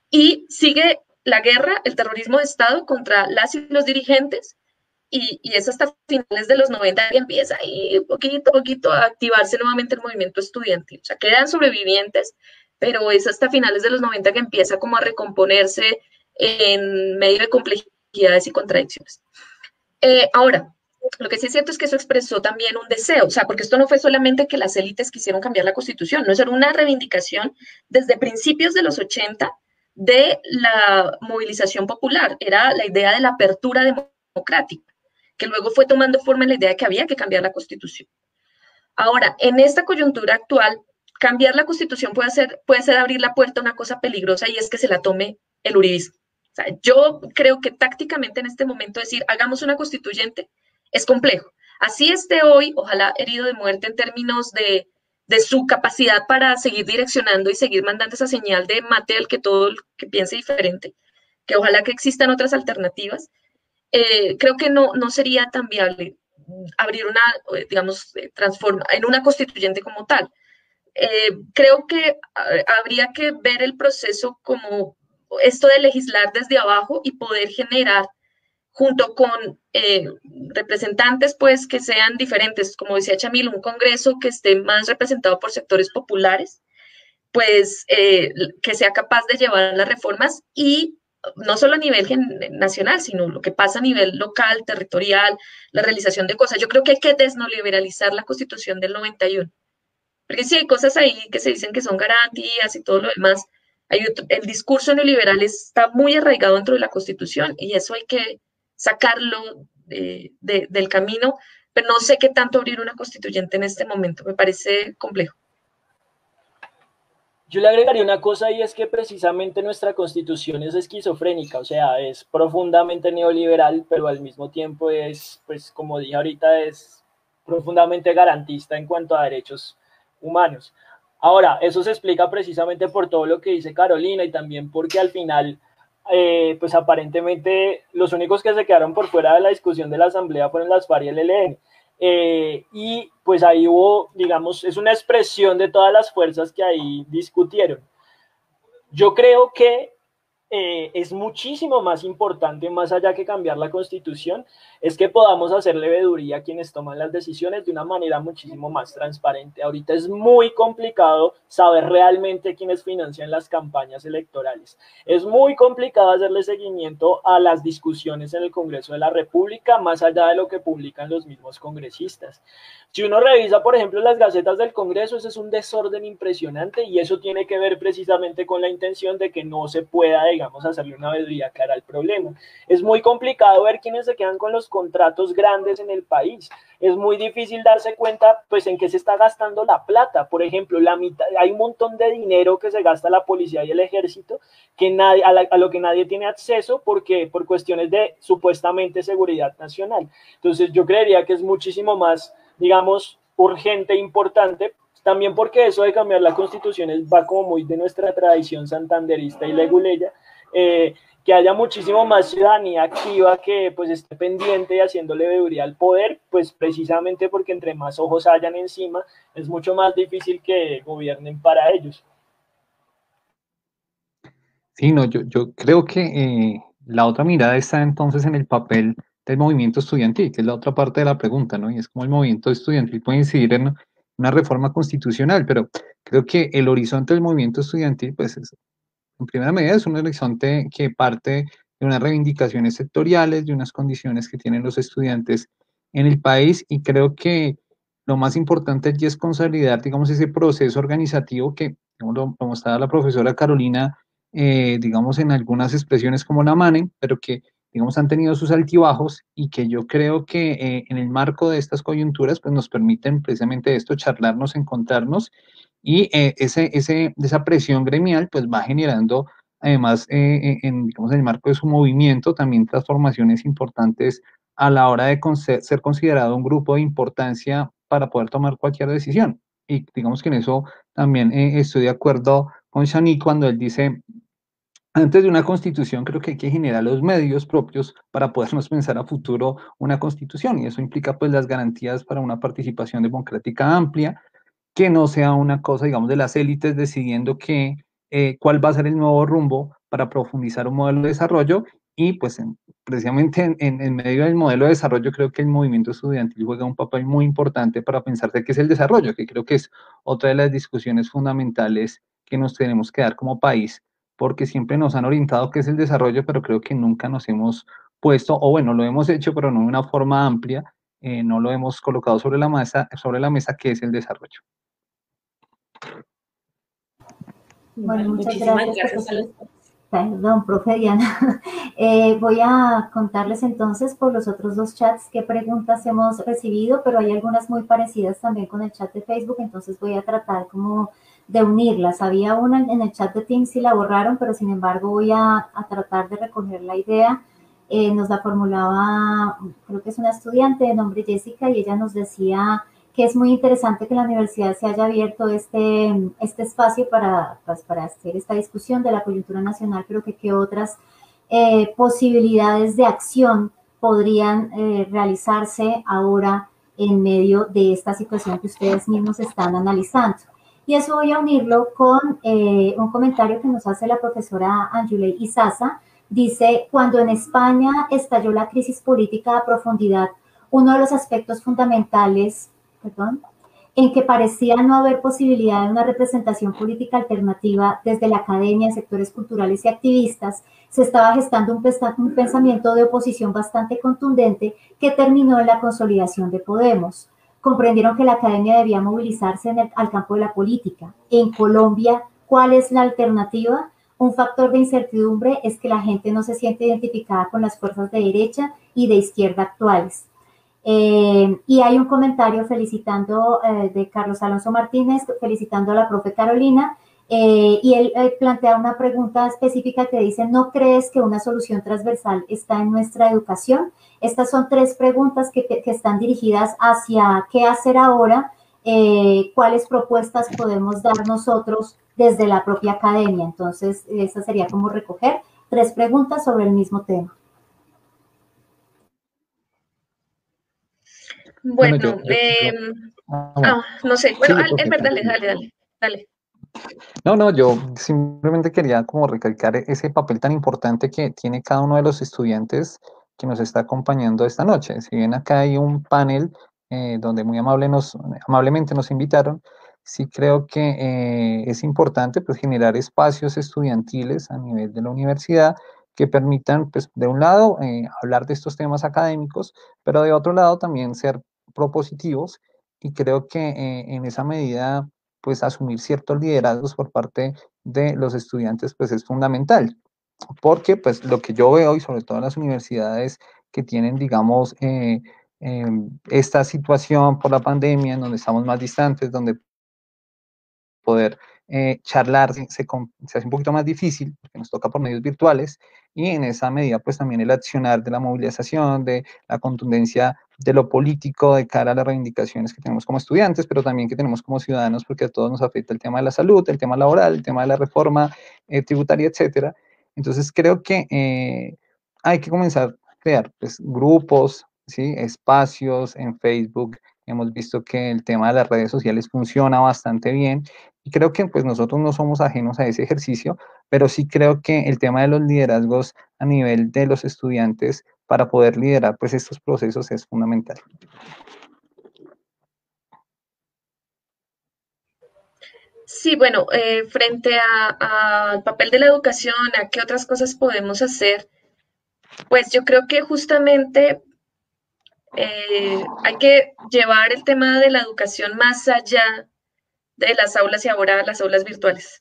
y sigue la guerra, el terrorismo de Estado contra las y los dirigentes, y, y es hasta finales de los noventa que empieza ahí poquito a poquito a activarse nuevamente el movimiento estudiantil. O sea, quedan sobrevivientes, pero es hasta finales de los noventa que empieza como a recomponerse en medio de complejidades y contradicciones. Eh, ahora, lo que sí es cierto es que eso expresó también un deseo, o sea, porque esto no fue solamente que las élites quisieron cambiar la Constitución, no, eso era una reivindicación desde principios de los ochenta de la movilización popular, era la idea de la apertura democrática, que luego fue tomando forma en la idea de que había que cambiar la Constitución. Ahora, en esta coyuntura actual, cambiar la Constitución puede ser, puede ser abrir la puerta a una cosa peligrosa y es que se la tome el uribismo. O sea, yo creo que tácticamente en este momento decir, hagamos una constituyente, es complejo. Así esté hoy, ojalá herido de muerte en términos de, de su capacidad para seguir direccionando y seguir mandando esa señal de mate al que todo el que piense diferente, que ojalá que existan otras alternativas. Eh, creo que no, no sería tan viable abrir una, digamos, transforma, en una constituyente como tal. Eh, creo que habría que ver el proceso como esto de legislar desde abajo y poder generar junto con eh, representantes pues que sean diferentes, como decía Chamil, un congreso que esté más representado por sectores populares, pues eh, que sea capaz de llevar las reformas y no solo a nivel nacional, sino lo que pasa a nivel local, territorial, la realización de cosas. Yo creo que hay que desneoliberalizar la Constitución del noventa y uno, porque sí hay cosas ahí que se dicen que son garantías y todo lo demás. Hay otro, el discurso neoliberal está muy arraigado dentro de la Constitución y eso hay que sacarlo de, de, del camino, pero no sé qué tanto abrir una constituyente en este momento, me parece complejo. Yo le agregaría una cosa y es que precisamente nuestra constitución es esquizofrénica, o sea, es profundamente neoliberal, pero al mismo tiempo es, pues como dije ahorita, es profundamente garantista en cuanto a derechos humanos. Ahora, eso se explica precisamente por todo lo que dice Carolina y también porque al final, eh, pues aparentemente los únicos que se quedaron por fuera de la discusión de la asamblea fueron las FARC y el E L N. Eh, y pues ahí hubo, digamos, es una expresión de todas las fuerzas que ahí discutieron. Yo creo que eh, es muchísimo más importante, más allá que cambiar la Constitución, es que podamos hacerle veeduría a quienes toman las decisiones de una manera muchísimo más transparente. Ahorita es muy complicado saber realmente quiénes financian las campañas electorales. Es muy complicado hacerle seguimiento a las discusiones en el Congreso de la República, más allá de lo que publican los mismos congresistas. Si uno revisa, por ejemplo, las gacetas del Congreso, ese es un desorden impresionante y eso tiene que ver precisamente con la intención de que no se pueda, digamos, hacerle una veeduría clara al problema. Es muy complicado ver quiénes se quedan con los contratos grandes en el país. Es muy difícil darse cuenta, pues, en qué se está gastando la plata. Por ejemplo, la mitad, hay un montón de dinero que se gasta la policía y el ejército que nadie, a, la, a lo que nadie tiene acceso porque por cuestiones de supuestamente seguridad nacional. Entonces, yo creería que es muchísimo más, digamos, urgente e importante, también porque eso de cambiar la constitución va como muy de nuestra tradición santanderista y leguleya, eh, que haya muchísimo más ciudadanía activa que pues esté pendiente y haciéndole veeduría al poder, pues precisamente porque entre más ojos hayan encima, es mucho más difícil que gobiernen para ellos. Sí, no, yo, yo creo que eh, la otra mirada está entonces en el papel del movimiento estudiantil, que es la otra parte de la pregunta, ¿no? Y es como el movimiento estudiantil puede incidir en una reforma constitucional, pero creo que el horizonte del movimiento estudiantil, pues, es, en primera medida es un horizonte que parte de unas reivindicaciones sectoriales, de unas condiciones que tienen los estudiantes en el país, y creo que lo más importante allí es consolidar, digamos, ese proceso organizativo que, como lo, lo mostraba la profesora Carolina, eh, digamos, en algunas expresiones como la MANE, pero que, digamos, han tenido sus altibajos y que yo creo que eh, en el marco de estas coyunturas, pues nos permiten precisamente esto, charlarnos, encontrarnos, y eh, ese, ese, esa presión gremial, pues va generando, además, eh, en, digamos, en el marco de su movimiento, también transformaciones importantes a la hora de ser considerado un grupo de importancia para poder tomar cualquier decisión. Y digamos que en eso también eh, estoy de acuerdo con Shani cuando él dice, antes de una constitución creo que hay que generar los medios propios para podernos pensar a futuro una constitución, y eso implica pues las garantías para una participación democrática amplia, que no sea una cosa, digamos, de las élites decidiendo que, eh, cuál va a ser el nuevo rumbo para profundizar un modelo de desarrollo. Y pues en, precisamente en, en, en, medio del modelo de desarrollo creo que el movimiento estudiantil juega un papel muy importante para pensar de qué es el desarrollo, que creo que es otra de las discusiones fundamentales que nos tenemos que dar como país, porque siempre nos han orientado qué es el desarrollo, pero creo que nunca nos hemos puesto, o bueno, lo hemos hecho, pero no de una forma amplia, eh, no lo hemos colocado sobre la mesa, sobre la mesa qué es el desarrollo. Bueno, muchas gracias, gracias Perdón, profe Diana. Eh, voy a contarles entonces por los otros dos chats qué preguntas hemos recibido, pero hay algunas muy parecidas también con el chat de Facebook, entonces voy a tratar como de unirlas. Había una en el chat de Teams y la borraron, pero sin embargo voy a, a tratar de recoger la idea. Eh, nos la formulaba, creo que es una estudiante de nombre Jessica, y ella nos decía que es muy interesante que la universidad se haya abierto este, este espacio para, pues, para hacer esta discusión de la coyuntura nacional, pero que qué otras eh, posibilidades de acción podrían eh, realizarse ahora en medio de esta situación que ustedes mismos están analizando. Y eso voy a unirlo con eh, un comentario que nos hace la profesora Anjulay Izaza. Dice, cuando en España estalló la crisis política a profundidad, uno de los aspectos fundamentales Perdón, en que parecía no haber posibilidad de una representación política alternativa desde la academia, sectores culturales y activistas, se estaba gestando un, un pensamiento de oposición bastante contundente que terminó en la consolidación de Podemos. Comprendieron que la academia debía movilizarse en el, al campo de la política. En Colombia, ¿cuál es la alternativa? Un factor de incertidumbre es que la gente no se siente identificada con las fuerzas de derecha y de izquierda actuales. Eh, y hay un comentario felicitando eh, de Carlos Alonso Martínez, felicitando a la profe Carolina, eh, y él eh, plantea una pregunta específica que dice, ¿no crees que una solución transversal está en nuestra educación? Estas son tres preguntas que, que están dirigidas hacia qué hacer ahora, eh, cuáles propuestas podemos dar nosotros desde la propia academia. Entonces, esa sería como recoger tres preguntas sobre el mismo tema. Bueno, bueno yo, yo, eh, yo, ah, bueno. ah, no sé, bueno, sí, Elmer, dale, dale, dale, dale. No, no, yo simplemente quería como recalcar ese papel tan importante que tiene cada uno de los estudiantes que nos está acompañando esta noche. Si bien acá hay un panel eh, donde muy amable nos, amablemente nos invitaron, sí creo que eh, es importante pues generar espacios estudiantiles a nivel de la universidad que permitan, pues, de un lado, eh, hablar de estos temas académicos, pero de otro lado también ser propositivos, y creo que eh, en esa medida, pues asumir ciertos liderazgos por parte de los estudiantes, pues es fundamental. porque pues lo que yo veo, y sobre todo en las universidades que tienen, digamos, eh, eh, esta situación por la pandemia, en donde estamos más distantes, donde poder eh, charlar se, se, se hace un poquito más difícil, porque nos toca por medios virtuales, y en esa medida pues también el accionar de la movilización, de la contundencia de lo político de cara a las reivindicaciones que tenemos como estudiantes, pero también que tenemos como ciudadanos, porque a todos nos afecta el tema de la salud, el tema laboral, el tema de la reforma eh, tributaria, etcétera. Entonces creo que eh, hay que comenzar a crear pues, grupos, ¿sí? Espacios en Facebook. Hemos visto que el tema de las redes sociales funciona bastante bien, y creo que pues nosotros no somos ajenos a ese ejercicio, pero sí creo que el tema de los liderazgos a nivel de los estudiantes para poder liderar pues estos procesos es fundamental. Sí, bueno, eh, frente al papel de la educación, a qué otras cosas podemos hacer, pues yo creo que justamente eh, hay que llevar el tema de la educación más allá de las aulas y ahora las aulas virtuales.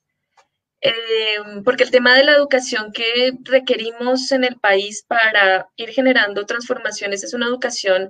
Eh, porque el tema de la educación que requerimos en el país para ir generando transformaciones es una educación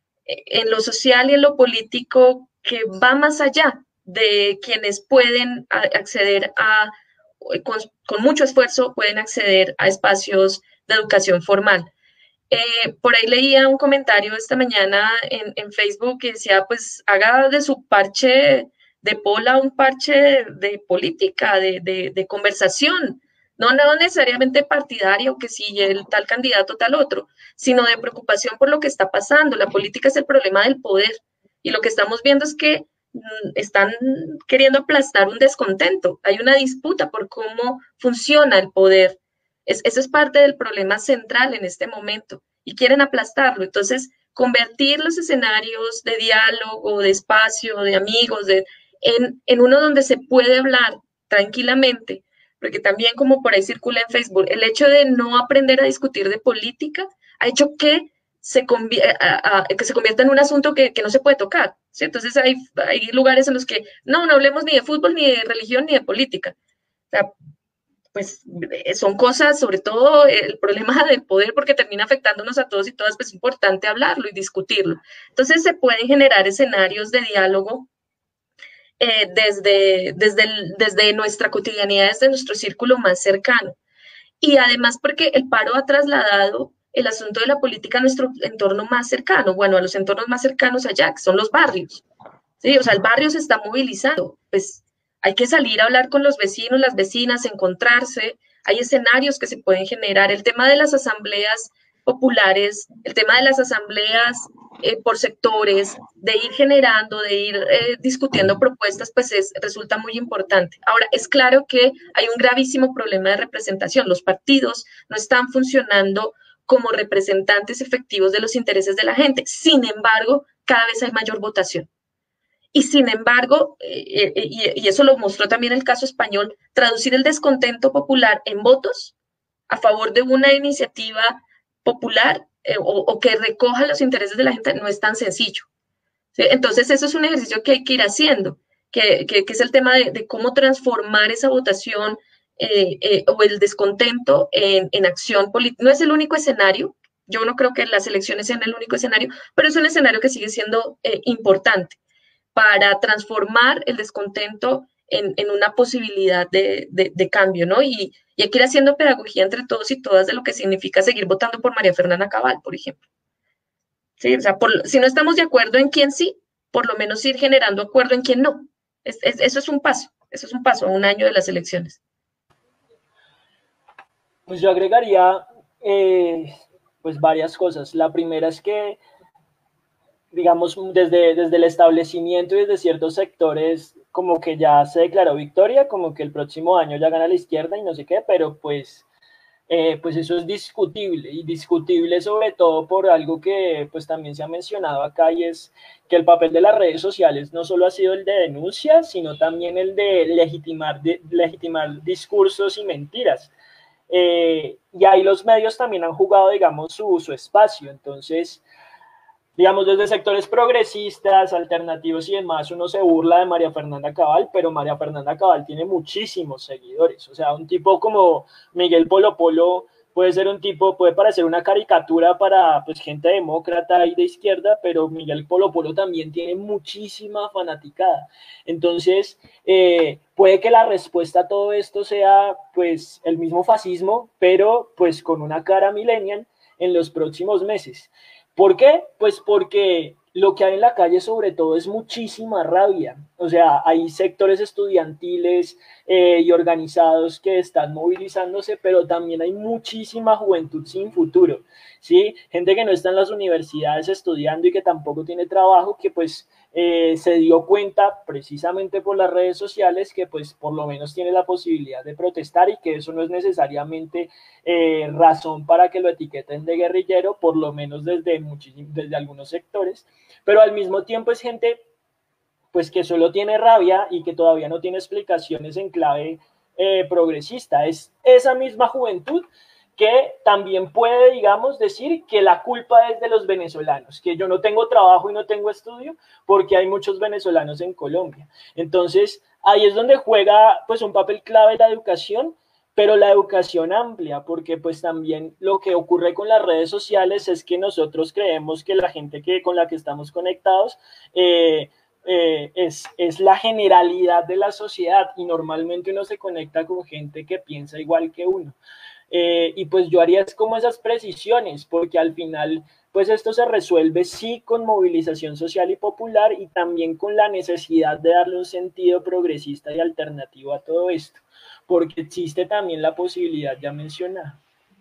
en lo social y en lo político que va más allá de quienes pueden acceder a, con, con mucho esfuerzo, pueden acceder a espacios de educación formal. Eh, por ahí leía un comentario esta mañana en, en, Facebook que decía, pues haga de su parche de pola un parche de, de política, de, de, de conversación, no, no necesariamente partidaria o que si el tal candidato tal otro, sino de preocupación por lo que está pasando. La política es el problema del poder y lo que estamos viendo es que mmm, están queriendo aplastar un descontento. Hay una disputa por cómo funciona el poder. Es, eso es parte del problema central en este momento y quieren aplastarlo. Entonces, convertir los escenarios de diálogo, de espacio, de amigos, de, en, en uno donde se puede hablar tranquilamente, porque también como por ahí circula en Facebook, el hecho de no aprender a discutir de política ha hecho que se, convi a, a, que se convierta en un asunto que, que no se puede tocar, ¿sí? Entonces hay, hay lugares en los que no, no hablemos ni de fútbol, ni de religión, ni de política. O sea, pues son cosas, sobre todo el problema del poder, porque termina afectándonos a todos y todas, pues es importante hablarlo y discutirlo. Entonces se pueden generar escenarios de diálogo eh, desde, desde, el, desde nuestra cotidianidad, desde nuestro círculo más cercano. Y además porque el paro ha trasladado el asunto de la política a nuestro entorno más cercano, bueno, a los entornos más cercanos allá, que son los barrios. ¿Sí? O sea, el barrio se está movilizando, pues hay que salir a hablar con los vecinos, las vecinas, encontrarse, hay escenarios que se pueden generar. El tema de las asambleas populares, el tema de las asambleas eh, por sectores, de ir generando, de ir eh, discutiendo propuestas, pues es, resulta muy importante. Ahora, es claro que hay un gravísimo problema de representación. Los partidos no están funcionando como representantes efectivos de los intereses de la gente. Sin embargo, cada vez hay mayor votación. Y sin embargo, eh, y, y eso lo mostró también el caso español, traducir el descontento popular en votos a favor de una iniciativa popular eh, o, o que recoja los intereses de la gente no es tan sencillo. ¿Sí? Entonces, eso es un ejercicio que hay que ir haciendo, que, que, que es el tema de, de cómo transformar esa votación eh, eh, o el descontento en, en acción política. No es el único escenario, yo no creo que las elecciones sean el único escenario, pero es un escenario que sigue siendo eh, importante para transformar el descontento en, en una posibilidad de, de, de cambio, ¿no? Y, y hay que ir haciendo pedagogía entre todos y todas de lo que significa seguir votando por María Fernanda Cabal, por ejemplo. Sí, o sea, por, si no estamos de acuerdo en quién sí, por lo menos ir generando acuerdo en quién no. Es, es, eso es un paso, eso es un paso a un año de las elecciones. Pues yo agregaría eh, pues varias cosas. La primera es que digamos, desde, desde el establecimiento y desde ciertos sectores, como que ya se declaró victoria, como que el próximo año ya gana la izquierda y no sé qué, pero pues, eh, pues eso es discutible, y discutible sobre todo por algo que pues también se ha mencionado acá, y es que el papel de las redes sociales no solo ha sido el de denuncia, sino también el de legitimar, de, legitimar discursos y mentiras. Eh, y ahí los medios también han jugado, digamos, su, su espacio. Entonces, digamos, desde sectores progresistas, alternativos y demás, uno se burla de María Fernanda Cabal, pero María Fernanda Cabal tiene muchísimos seguidores. O sea, un tipo como Miguel Polo Polo puede ser un tipo, puede parecer una caricatura para pues, gente demócrata y de izquierda, pero Miguel Polo Polo también tiene muchísima fanaticada. Entonces, eh, puede que la respuesta a todo esto sea pues el mismo fascismo, pero pues con una cara millennial en los próximos meses. ¿Por qué? Pues porque lo que hay en la calle sobre todo es muchísima rabia. O sea, hay sectores estudiantiles eh, y organizados que están movilizándose, pero también hay muchísima juventud sin futuro, ¿sí? Gente que no está en las universidades estudiando y que tampoco tiene trabajo, que pues eh, se dio cuenta precisamente por las redes sociales que pues por lo menos tiene la posibilidad de protestar y que eso no es necesariamente eh, razón para que lo etiqueten de guerrillero, por lo menos desde, desde algunos sectores, pero al mismo tiempo es gente pues que solo tiene rabia y que todavía no tiene explicaciones en clave eh, progresista. Es esa misma juventud que también puede, digamos, decir que la culpa es de los venezolanos, que yo no tengo trabajo y no tengo estudio porque hay muchos venezolanos en Colombia. Entonces, ahí es donde juega pues un papel clave la educación, pero la educación amplia, porque pues también lo que ocurre con las redes sociales es que nosotros creemos que la gente que, con la que estamos conectados eh, eh, es, es la generalidad de la sociedad y normalmente uno se conecta con gente que piensa igual que uno. Eh, y pues yo haría es como esas precisiones, porque al final pues esto se resuelve sí con movilización social y popular y también con la necesidad de darle un sentido progresista y alternativo a todo esto, porque existe también la posibilidad ya mencionada.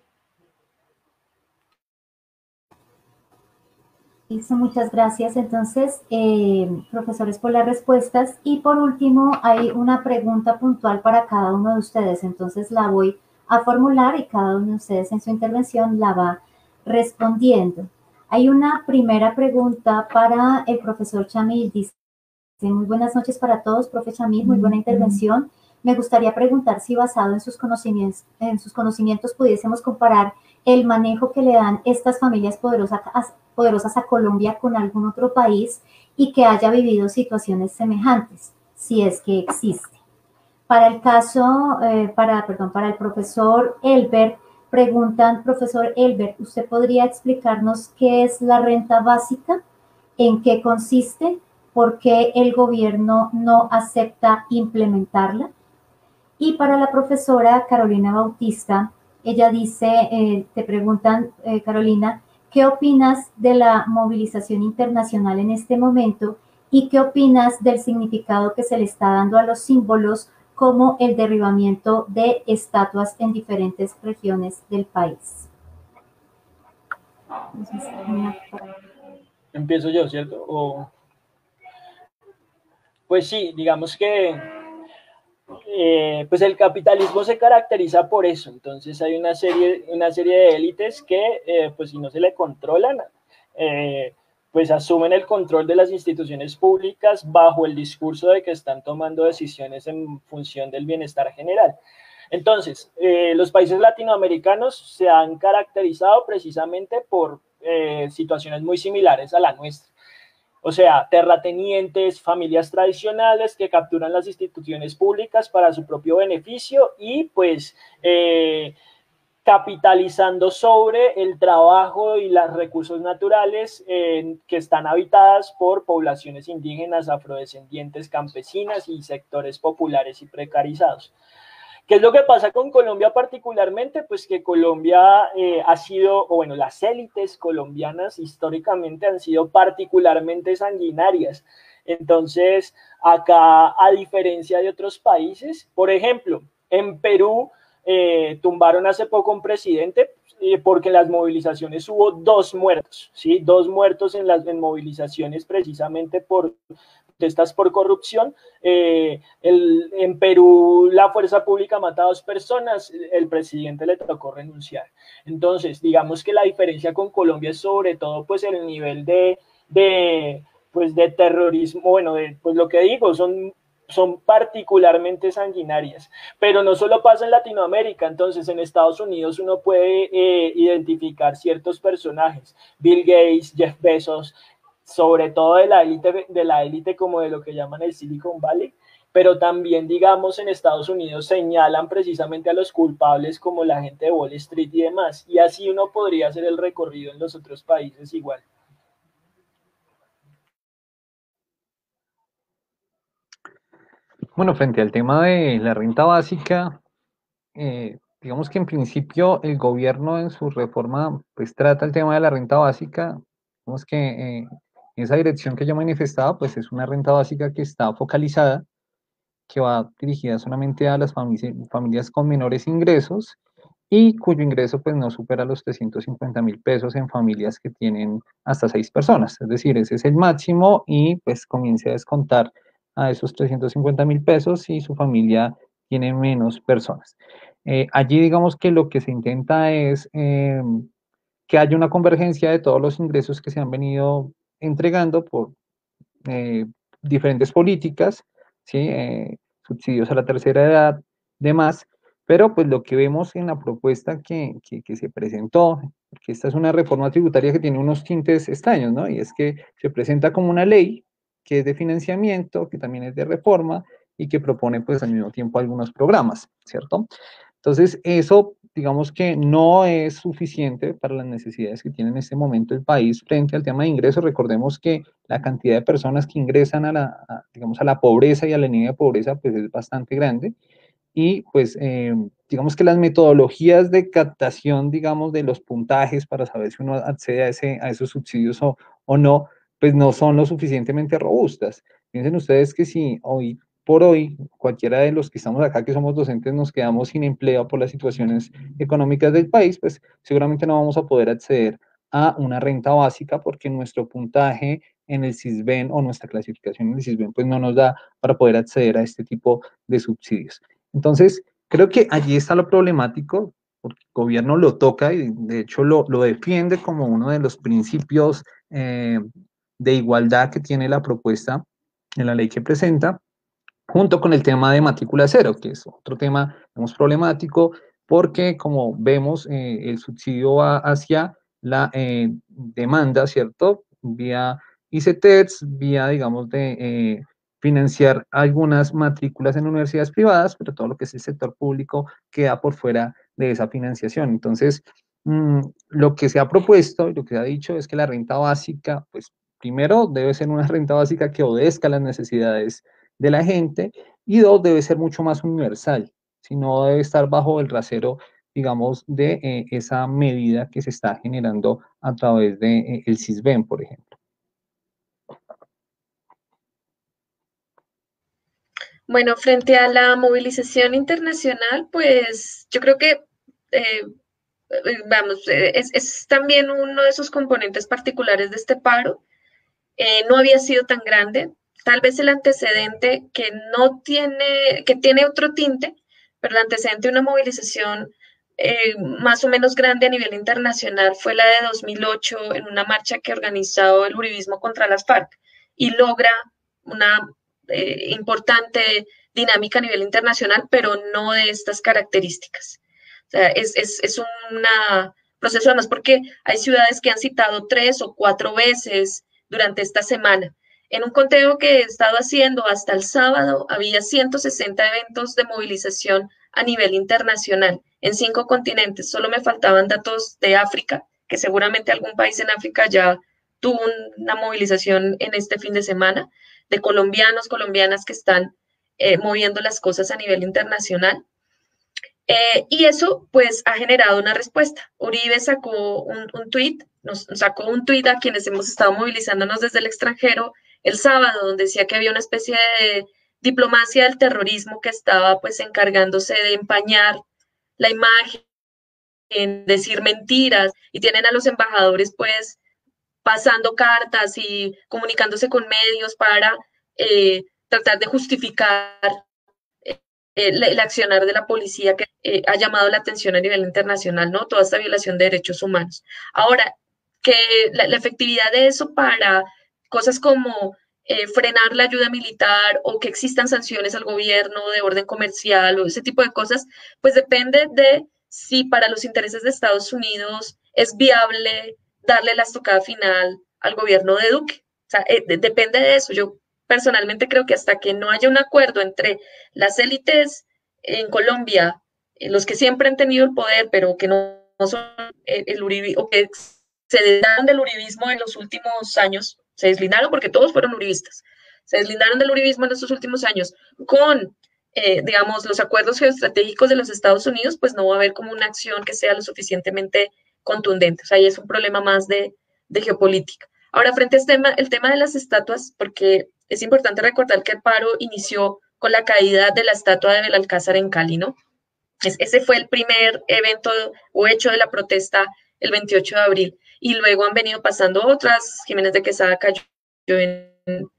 Listo, muchas gracias. Entonces, eh, profesores, por las respuestas. Y por último, hay una pregunta puntual para cada uno de ustedes. Entonces, la voy a formular y cada uno de ustedes en su intervención la va respondiendo. Hay una primera pregunta para el profesor Chamil. Dice, muy buenas noches para todos, profe Chamil, muy buena intervención. Me gustaría preguntar si basado en sus conocimientos, en sus conocimientos pudiésemos comparar el manejo que le dan estas familias poderosas, poderosas a Colombia con algún otro país y que haya vivido situaciones semejantes, si es que existe. Para el caso, eh, para, perdón, para el profesor Elbert, preguntan, profesor Elbert, ¿usted podría explicarnos qué es la renta básica? ¿En qué consiste? ¿Por qué el gobierno no acepta implementarla? Y para la profesora Carolina Bautista, ella dice, eh, te preguntan, eh, Carolina, ¿qué opinas de la movilización internacional en este momento y qué opinas del significado que se le está dando a los símbolos como el derribamiento de estatuas en diferentes regiones del país? Empiezo yo, ¿cierto? O... Pues sí, digamos que Eh, pues el capitalismo se caracteriza por eso. Entonces hay una serie, una serie de élites que, eh, pues si no se le controlan, eh, pues asumen el control de las instituciones públicas bajo el discurso de que están tomando decisiones en función del bienestar general. Entonces, eh, los países latinoamericanos se han caracterizado precisamente por eh, situaciones muy similares a la nuestra. O sea, terratenientes, familias tradicionales que capturan las instituciones públicas para su propio beneficio y pues eh, capitalizando sobre el trabajo y los recursos naturales eh, que están habitadas por poblaciones indígenas, afrodescendientes, campesinas y sectores populares y precarizados. ¿Qué es lo que pasa con Colombia particularmente? Pues que Colombia eh, ha sido, o bueno, las élites colombianas históricamente han sido particularmente sanguinarias. Entonces, acá, a diferencia de otros países, por ejemplo, en Perú eh, tumbaron hace poco un presidente eh, porque en las movilizaciones hubo dos muertos, ¿sí? Dos muertos en las en movilizaciones precisamente por protestas por corrupción. Eh, el, en Perú la fuerza pública mata a dos personas, el presidente le tocó renunciar. Entonces, digamos que la diferencia con Colombia es sobre todo pues el nivel de, de, pues, de terrorismo, bueno, de, pues lo que digo, son son particularmente sanguinarias, pero no solo pasa en Latinoamérica. Entonces en Estados Unidos uno puede eh, identificar ciertos personajes, Bill Gates, Jeff Bezos, sobre todo de la élite, de la élite como de lo que llaman el Silicon Valley, pero también, digamos, en Estados Unidos señalan precisamente a los culpables como la gente de Wall Street y demás, y así uno podría hacer el recorrido en los otros países igual. Bueno, frente al tema de la renta básica, eh, digamos que en principio el gobierno en su reforma pues trata el tema de la renta básica, digamos que eh, esa dirección que yo manifestaba pues es una renta básica que está focalizada, que va dirigida solamente a las familias, familias con menores ingresos y cuyo ingreso pues no supera los trescientos cincuenta mil pesos en familias que tienen hasta seis personas, es decir, ese es el máximo y pues comience a descontar a esos trescientos cincuenta mil pesos si su familia tiene menos personas. Eh, allí digamos que lo que se intenta es eh, que haya una convergencia de todos los ingresos que se han venido entregando por eh, diferentes políticas, ¿sí? Eh, subsidios a la tercera edad, demás, pero pues lo que vemos en la propuesta que, que, que se presentó, que esta es una reforma tributaria que tiene unos tintes extraños, ¿no? Y es que se presenta como una ley que es de financiamiento, que también es de reforma y que propone pues al mismo tiempo algunos programas, ¿cierto? Entonces, eso, digamos que no es suficiente para las necesidades que tiene en este momento el país frente al tema de ingresos. Recordemos que la cantidad de personas que ingresan a la, a, digamos, a la pobreza y a la línea de pobreza, pues es bastante grande. Y pues, eh, digamos que las metodologías de captación, digamos, de los puntajes para saber si uno accede a, ese, a esos subsidios o, o no, pues no son lo suficientemente robustas. Piensen ustedes que si hoy por hoy, cualquiera de los que estamos acá, que somos docentes, nos quedamos sin empleo por las situaciones económicas del país, pues seguramente no vamos a poder acceder a una renta básica porque nuestro puntaje en el SISBEN o nuestra clasificación en el SISBEN pues no nos da para poder acceder a este tipo de subsidios. Entonces, creo que allí está lo problemático, porque el gobierno lo toca y de hecho lo, lo defiende como uno de los principios eh, de igualdad que tiene la propuesta en la ley que presenta, junto con el tema de matrícula cero, que es otro tema, digamos, problemático, porque como vemos, eh, el subsidio va hacia la eh, demanda, ¿cierto? Vía I C E T E X, vía, digamos, de eh, financiar algunas matrículas en universidades privadas, pero todo lo que es el sector público queda por fuera de esa financiación. Entonces, mmm, lo que se ha propuesto y lo que se ha dicho es que la renta básica, pues, primero debe ser una renta básica que obedezca a las necesidades de la gente, y dos, debe ser mucho más universal, si no debe estar bajo el rasero, digamos, de eh, esa medida que se está generando a través del de, eh, SISBEN, por ejemplo. Bueno, frente a la movilización internacional, pues yo creo que, eh, vamos, eh, es, es también uno de esos componentes particulares de este paro. Eh, no había sido tan grande. Tal vez el antecedente que no tiene, que tiene otro tinte, pero el antecedente de una movilización eh, más o menos grande a nivel internacional fue la de dos mil ocho en una marcha que organizó el uribismo contra las FARC y logra una eh, importante dinámica a nivel internacional, pero no de estas características. O sea, es, es, es un proceso además porque hay ciudades que han citado tres o cuatro veces durante esta semana. En un conteo que he estado haciendo hasta el sábado, había ciento sesenta eventos de movilización a nivel internacional en cinco continentes. Solo me faltaban datos de África, que seguramente algún país en África ya tuvo una movilización en este fin de semana, de colombianos, colombianas que están eh, moviendo las cosas a nivel internacional. Eh, y eso, pues, ha generado una respuesta. Uribe sacó un, un tuit, nos sacó un tuit a quienes hemos estado movilizándonos desde el extranjero el sábado, donde decía que había una especie de diplomacia del terrorismo que estaba, pues, encargándose de empañar la imagen, en decir mentiras, y tienen a los embajadores, pues, pasando cartas y comunicándose con medios para eh, tratar de justificar El, el, accionar de la policía que eh, ha llamado la atención a nivel internacional, ¿no? Toda esta violación de derechos humanos. Ahora, que la, la efectividad de eso para cosas como eh, frenar la ayuda militar o que existan sanciones al gobierno de orden comercial o ese tipo de cosas, pues depende de si para los intereses de Estados Unidos es viable darle la estocada final al gobierno de Duque. O sea, eh, de, depende de eso. Yo personalmente creo que hasta que no haya un acuerdo entre las élites en Colombia, eh, los que siempre han tenido el poder, pero que no, no son el, el uribismo, o que se deslindaron del uribismo en los últimos años, se deslindaron porque todos fueron uribistas, se deslindaron del uribismo en estos últimos años con, eh, digamos, los acuerdos geoestratégicos de los Estados Unidos, pues no va a haber como una acción que sea lo suficientemente contundente. O sea, ahí es un problema más de, de geopolítica. Ahora, frente a este tema, el tema de las estatuas, porque es importante recordar que el paro inició con la caída de la estatua de Belalcázar en Cali, ¿no? Es, ese fue el primer evento o hecho de la protesta el veintiocho de abril. Y luego han venido pasando otras. Jiménez de Quesada cayó en,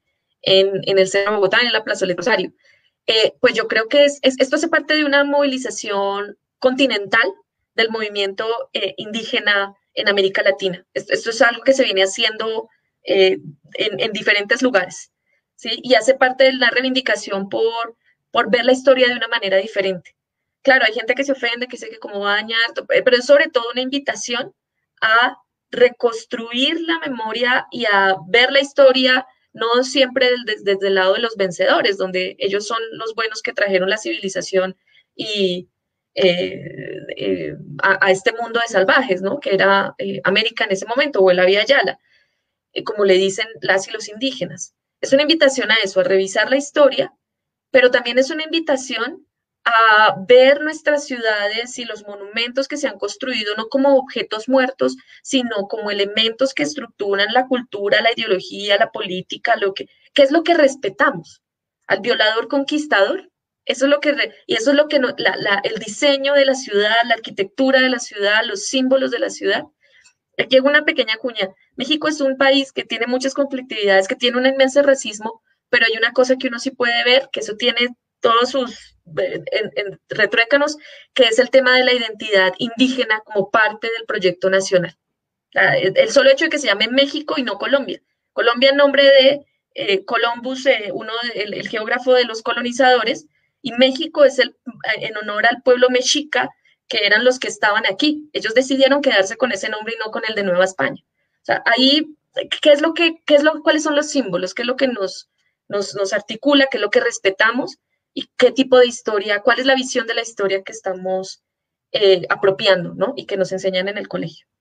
en, en el centro de Bogotá, en la Plazoleta Rosario. Eh, pues yo creo que es, es, esto hace parte de una movilización continental del movimiento eh, indígena en América Latina. Esto, esto es algo que se viene haciendo eh, en, en diferentes lugares, ¿sí? Y hace parte de la reivindicación por, por ver la historia de una manera diferente. Claro, hay gente que se ofende, que dice que cómo va a dañar, pero es sobre todo una invitación a reconstruir la memoria y a ver la historia, no siempre desde, desde el lado de los vencedores, donde ellos son los buenos que trajeron la civilización y eh, eh, a, a este mundo de salvajes, ¿no? Que era eh, América en ese momento, o la Vía Yala, eh, como le dicen las y los indígenas. Es una invitación a eso, a revisar la historia, pero también es una invitación a ver nuestras ciudades y los monumentos que se han construido no como objetos muertos, sino como elementos que estructuran la cultura, la ideología, la política, lo que, ¿qué es lo que respetamos? ¿Al violador conquistador? Eso es lo que, y eso es lo que, no, la, la, el diseño de la ciudad, la arquitectura de la ciudad, los símbolos de la ciudad. Aquí hago una pequeña cuña. México es un país que tiene muchas conflictividades, que tiene un inmenso racismo, pero hay una cosa que uno sí puede ver, que eso tiene todos sus en, en, retruécanos, que es el tema de la identidad indígena como parte del proyecto nacional. El solo hecho de que se llame México y no Colombia. Colombia en nombre de eh, Columbus, eh, uno de, el, el geógrafo de los colonizadores, y México es el, en honor al pueblo mexica, que eran los que estaban aquí. Ellos decidieron quedarse con ese nombre y no con el de Nueva España. O sea, ahí, ¿qué es lo que, qué es lo, cuáles son los símbolos? ¿Qué es lo que nos, nos, nos articula? ¿Qué es lo que respetamos? ¿Y qué tipo de historia? ¿Cuál es la visión de la historia que estamos eh, apropiando, ¿no? Y que nos enseñan en el colegio?